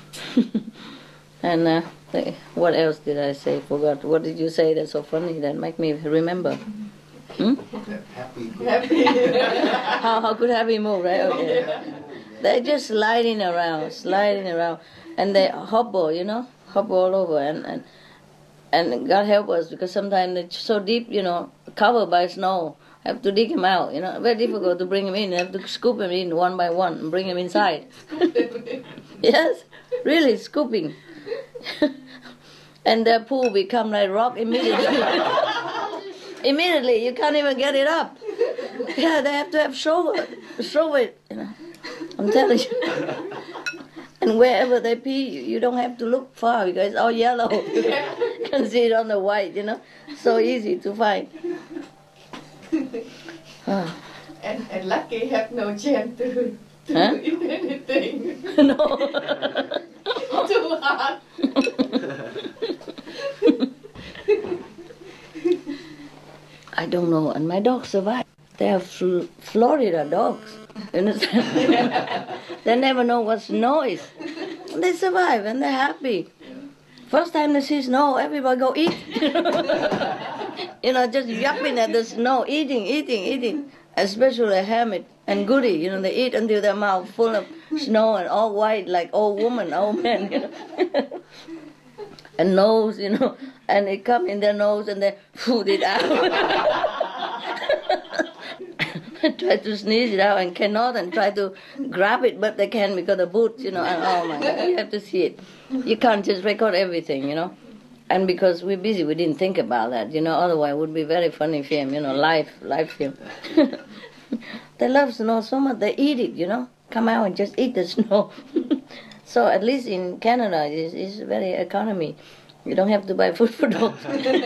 And what else did I say? Forgot. What did you say that's so funny that make me remember? Happy. How could happy move, right? Okay. They're just sliding around, and they hobble, hobble all over, and God help us, because sometimes they're so deep, covered by snow. Have to dig him out, very difficult to bring him in. You have to scoop him in one by one and bring him inside. Yes, really scooping. And their pool become like rock immediately. Immediately, you can't even get it up. Yeah, they have to have shovel it. I'm telling you. And wherever they pee, you don't have to look far because it's all yellow. You can see it on the white, So easy to find. And Lucky have no chance to eat anything. No. Too hard. I don't know, and my dogs survive. They are Florida dogs. You understand? They never know what snow is. They survive and they're happy. First time they see snow, everybody go eat. Just yapping at the snow, eating. Especially Hamid and Goody, they eat until their mouth full of snow and all white like old woman, old men, And nose, and it come in their nose and they food it out. Try to sneeze it out and cannot, and try to grab it, but they can because the boots, and oh my God, you have to see it. You can't just record everything, And because we're busy, we didn't think about that, Otherwise, it would be very funny film, live film. They love snow so much, they eat it, Come out and just eat the snow. So at least in Canada, it's very economy. You don't have to buy food for dogs.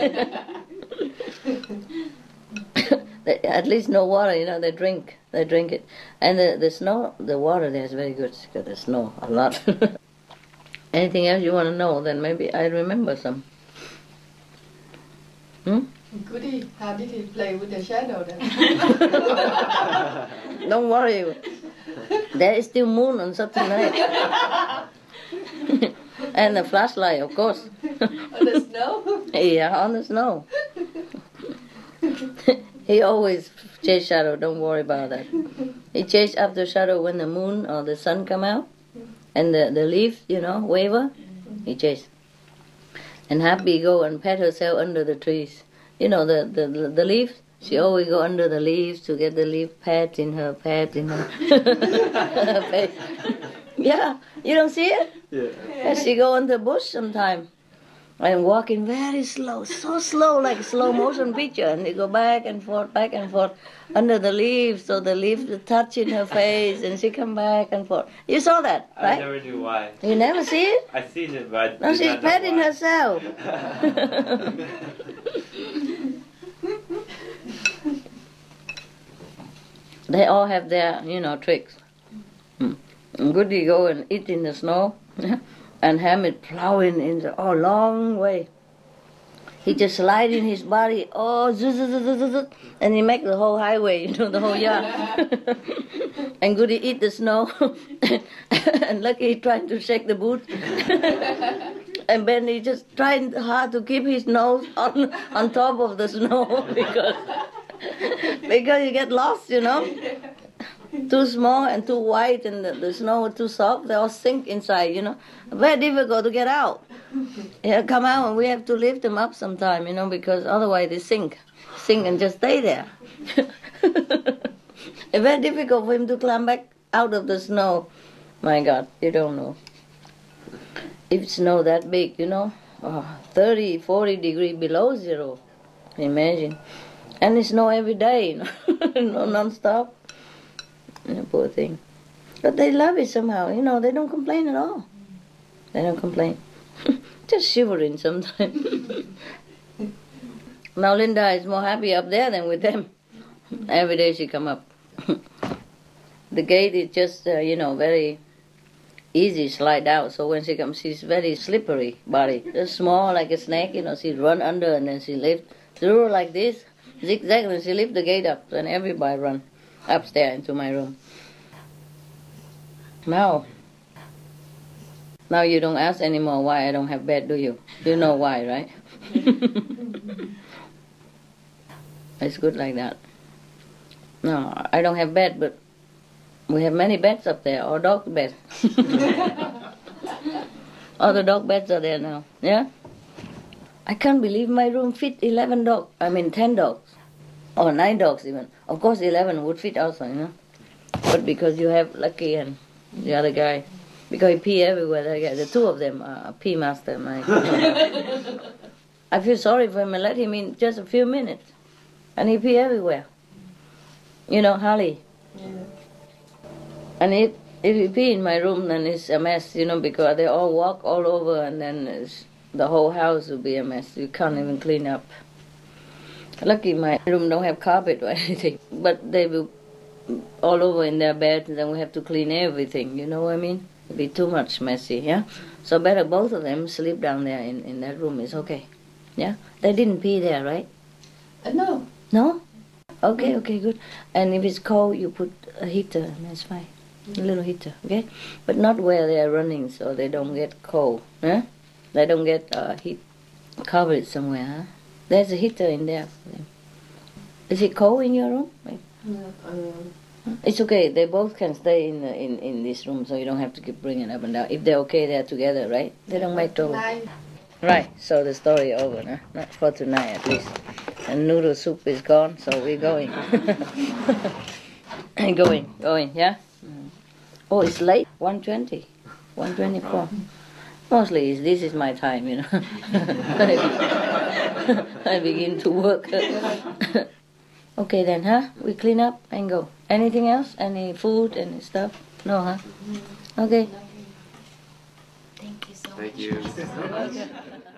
At least no water, they drink it. And the snow, the water there is very good because the snow a lot. Anything else you want to know? Then maybe I remember some. Goody, how did he play with the shadow then? Don't worry. There is still moon on Saturday night. And the flashlight, of course. On the snow? Yeah, on the snow. He always chase shadow, don't worry about that. He chase after shadow when the moon or the sun come out. And the leaf, waver, he chase. And Happy go and pat herself under the trees. The leaves. She always go under the leaves to get the leaf pat in her face. Yeah, you don't see it? Yeah. And she go in the bush sometime and walking very slow, so slow, like slow motion picture. And they go back and forth under the leaves, so the leaves touching her face, and she come back and forth. You saw that, right? I never knew why. You never see it? I seen it, but No, she's patting herself. They all have their, tricks. Goody go and eat in the snow, and Hamid plowing in the long way. He just sliding his body, and he make the whole highway, the whole yard. And Goody eat the snow, and Lucky trying to shake the boot. And then he just trying hard to keep his nose on top of the snow because you get lost, Too small and too white, and the snow too soft, they all sink inside, Very difficult to get out. Come out, and we have to lift them up sometime, because otherwise they sink and just stay there. It's very difficult for him to climb back out of the snow. My God, you don't know. If snow that big, 30, 40 degrees below zero, imagine. And it snow every day, non-stop. Poor thing. But they love it somehow, they don't complain at all. They don't complain. Just shivering sometimes. Now Linda is more happy up there than with them. Every day she come up. The gate is just, very easy slide out. So when she comes, she's very slippery body. Just small like a snake, she run under and then she lift through like this, zigzag, and she lift the gate up. And everybody run upstairs into my room. Now you don't ask anymore why I don't have bed, do you? You know why, right? It's good like that. No, I don't have bed, but we have many beds up there, or dog beds. All the dog beds are there now. Yeah? I can't believe my room fit 10 dogs. Or 9 dogs even. Of course 11 would fit also, you know. But because you have Lucky and the other guy, because he pee everywhere, the two of them are pee master. I feel sorry for him. I let him in just a few minutes. And he pee everywhere. You know, Harley. Yeah. And if you pee in my room, then it's a mess, you know, because they all walk all over, and then the whole house will be a mess. You can't even clean up. Lucky my room don't have carpet or anything, but they will all over in their beds, and then we have to clean everything, you know what I mean? It'll be too much messy, yeah? So better both of them sleep down there in that room, it's okay. Yeah? They didn't pee there, right? No. No? Okay, good. And if it's cold, you put a heater, and that's fine. A little heater, okay? But not where they are running, so they don't get cold, huh? They don't get heat covered somewhere, huh? There's a heater in there for them. Is it cold in your room? No. It's okay. They both can stay in this room, so you don't have to keep bringing up and down. If they're okay, they're together, right? They don't make trouble. Right. So the story over, huh? Not for tonight, at least. And noodle soup is gone, so we're going. going. Yeah. Oh, it's late. 1:20, 1:24. Mostly this is my time, you know. I begin to work. Okay then, huh? We clean up and go. Anything else? Any food, any stuff? No, huh? Okay. Thank you so much. Thank you.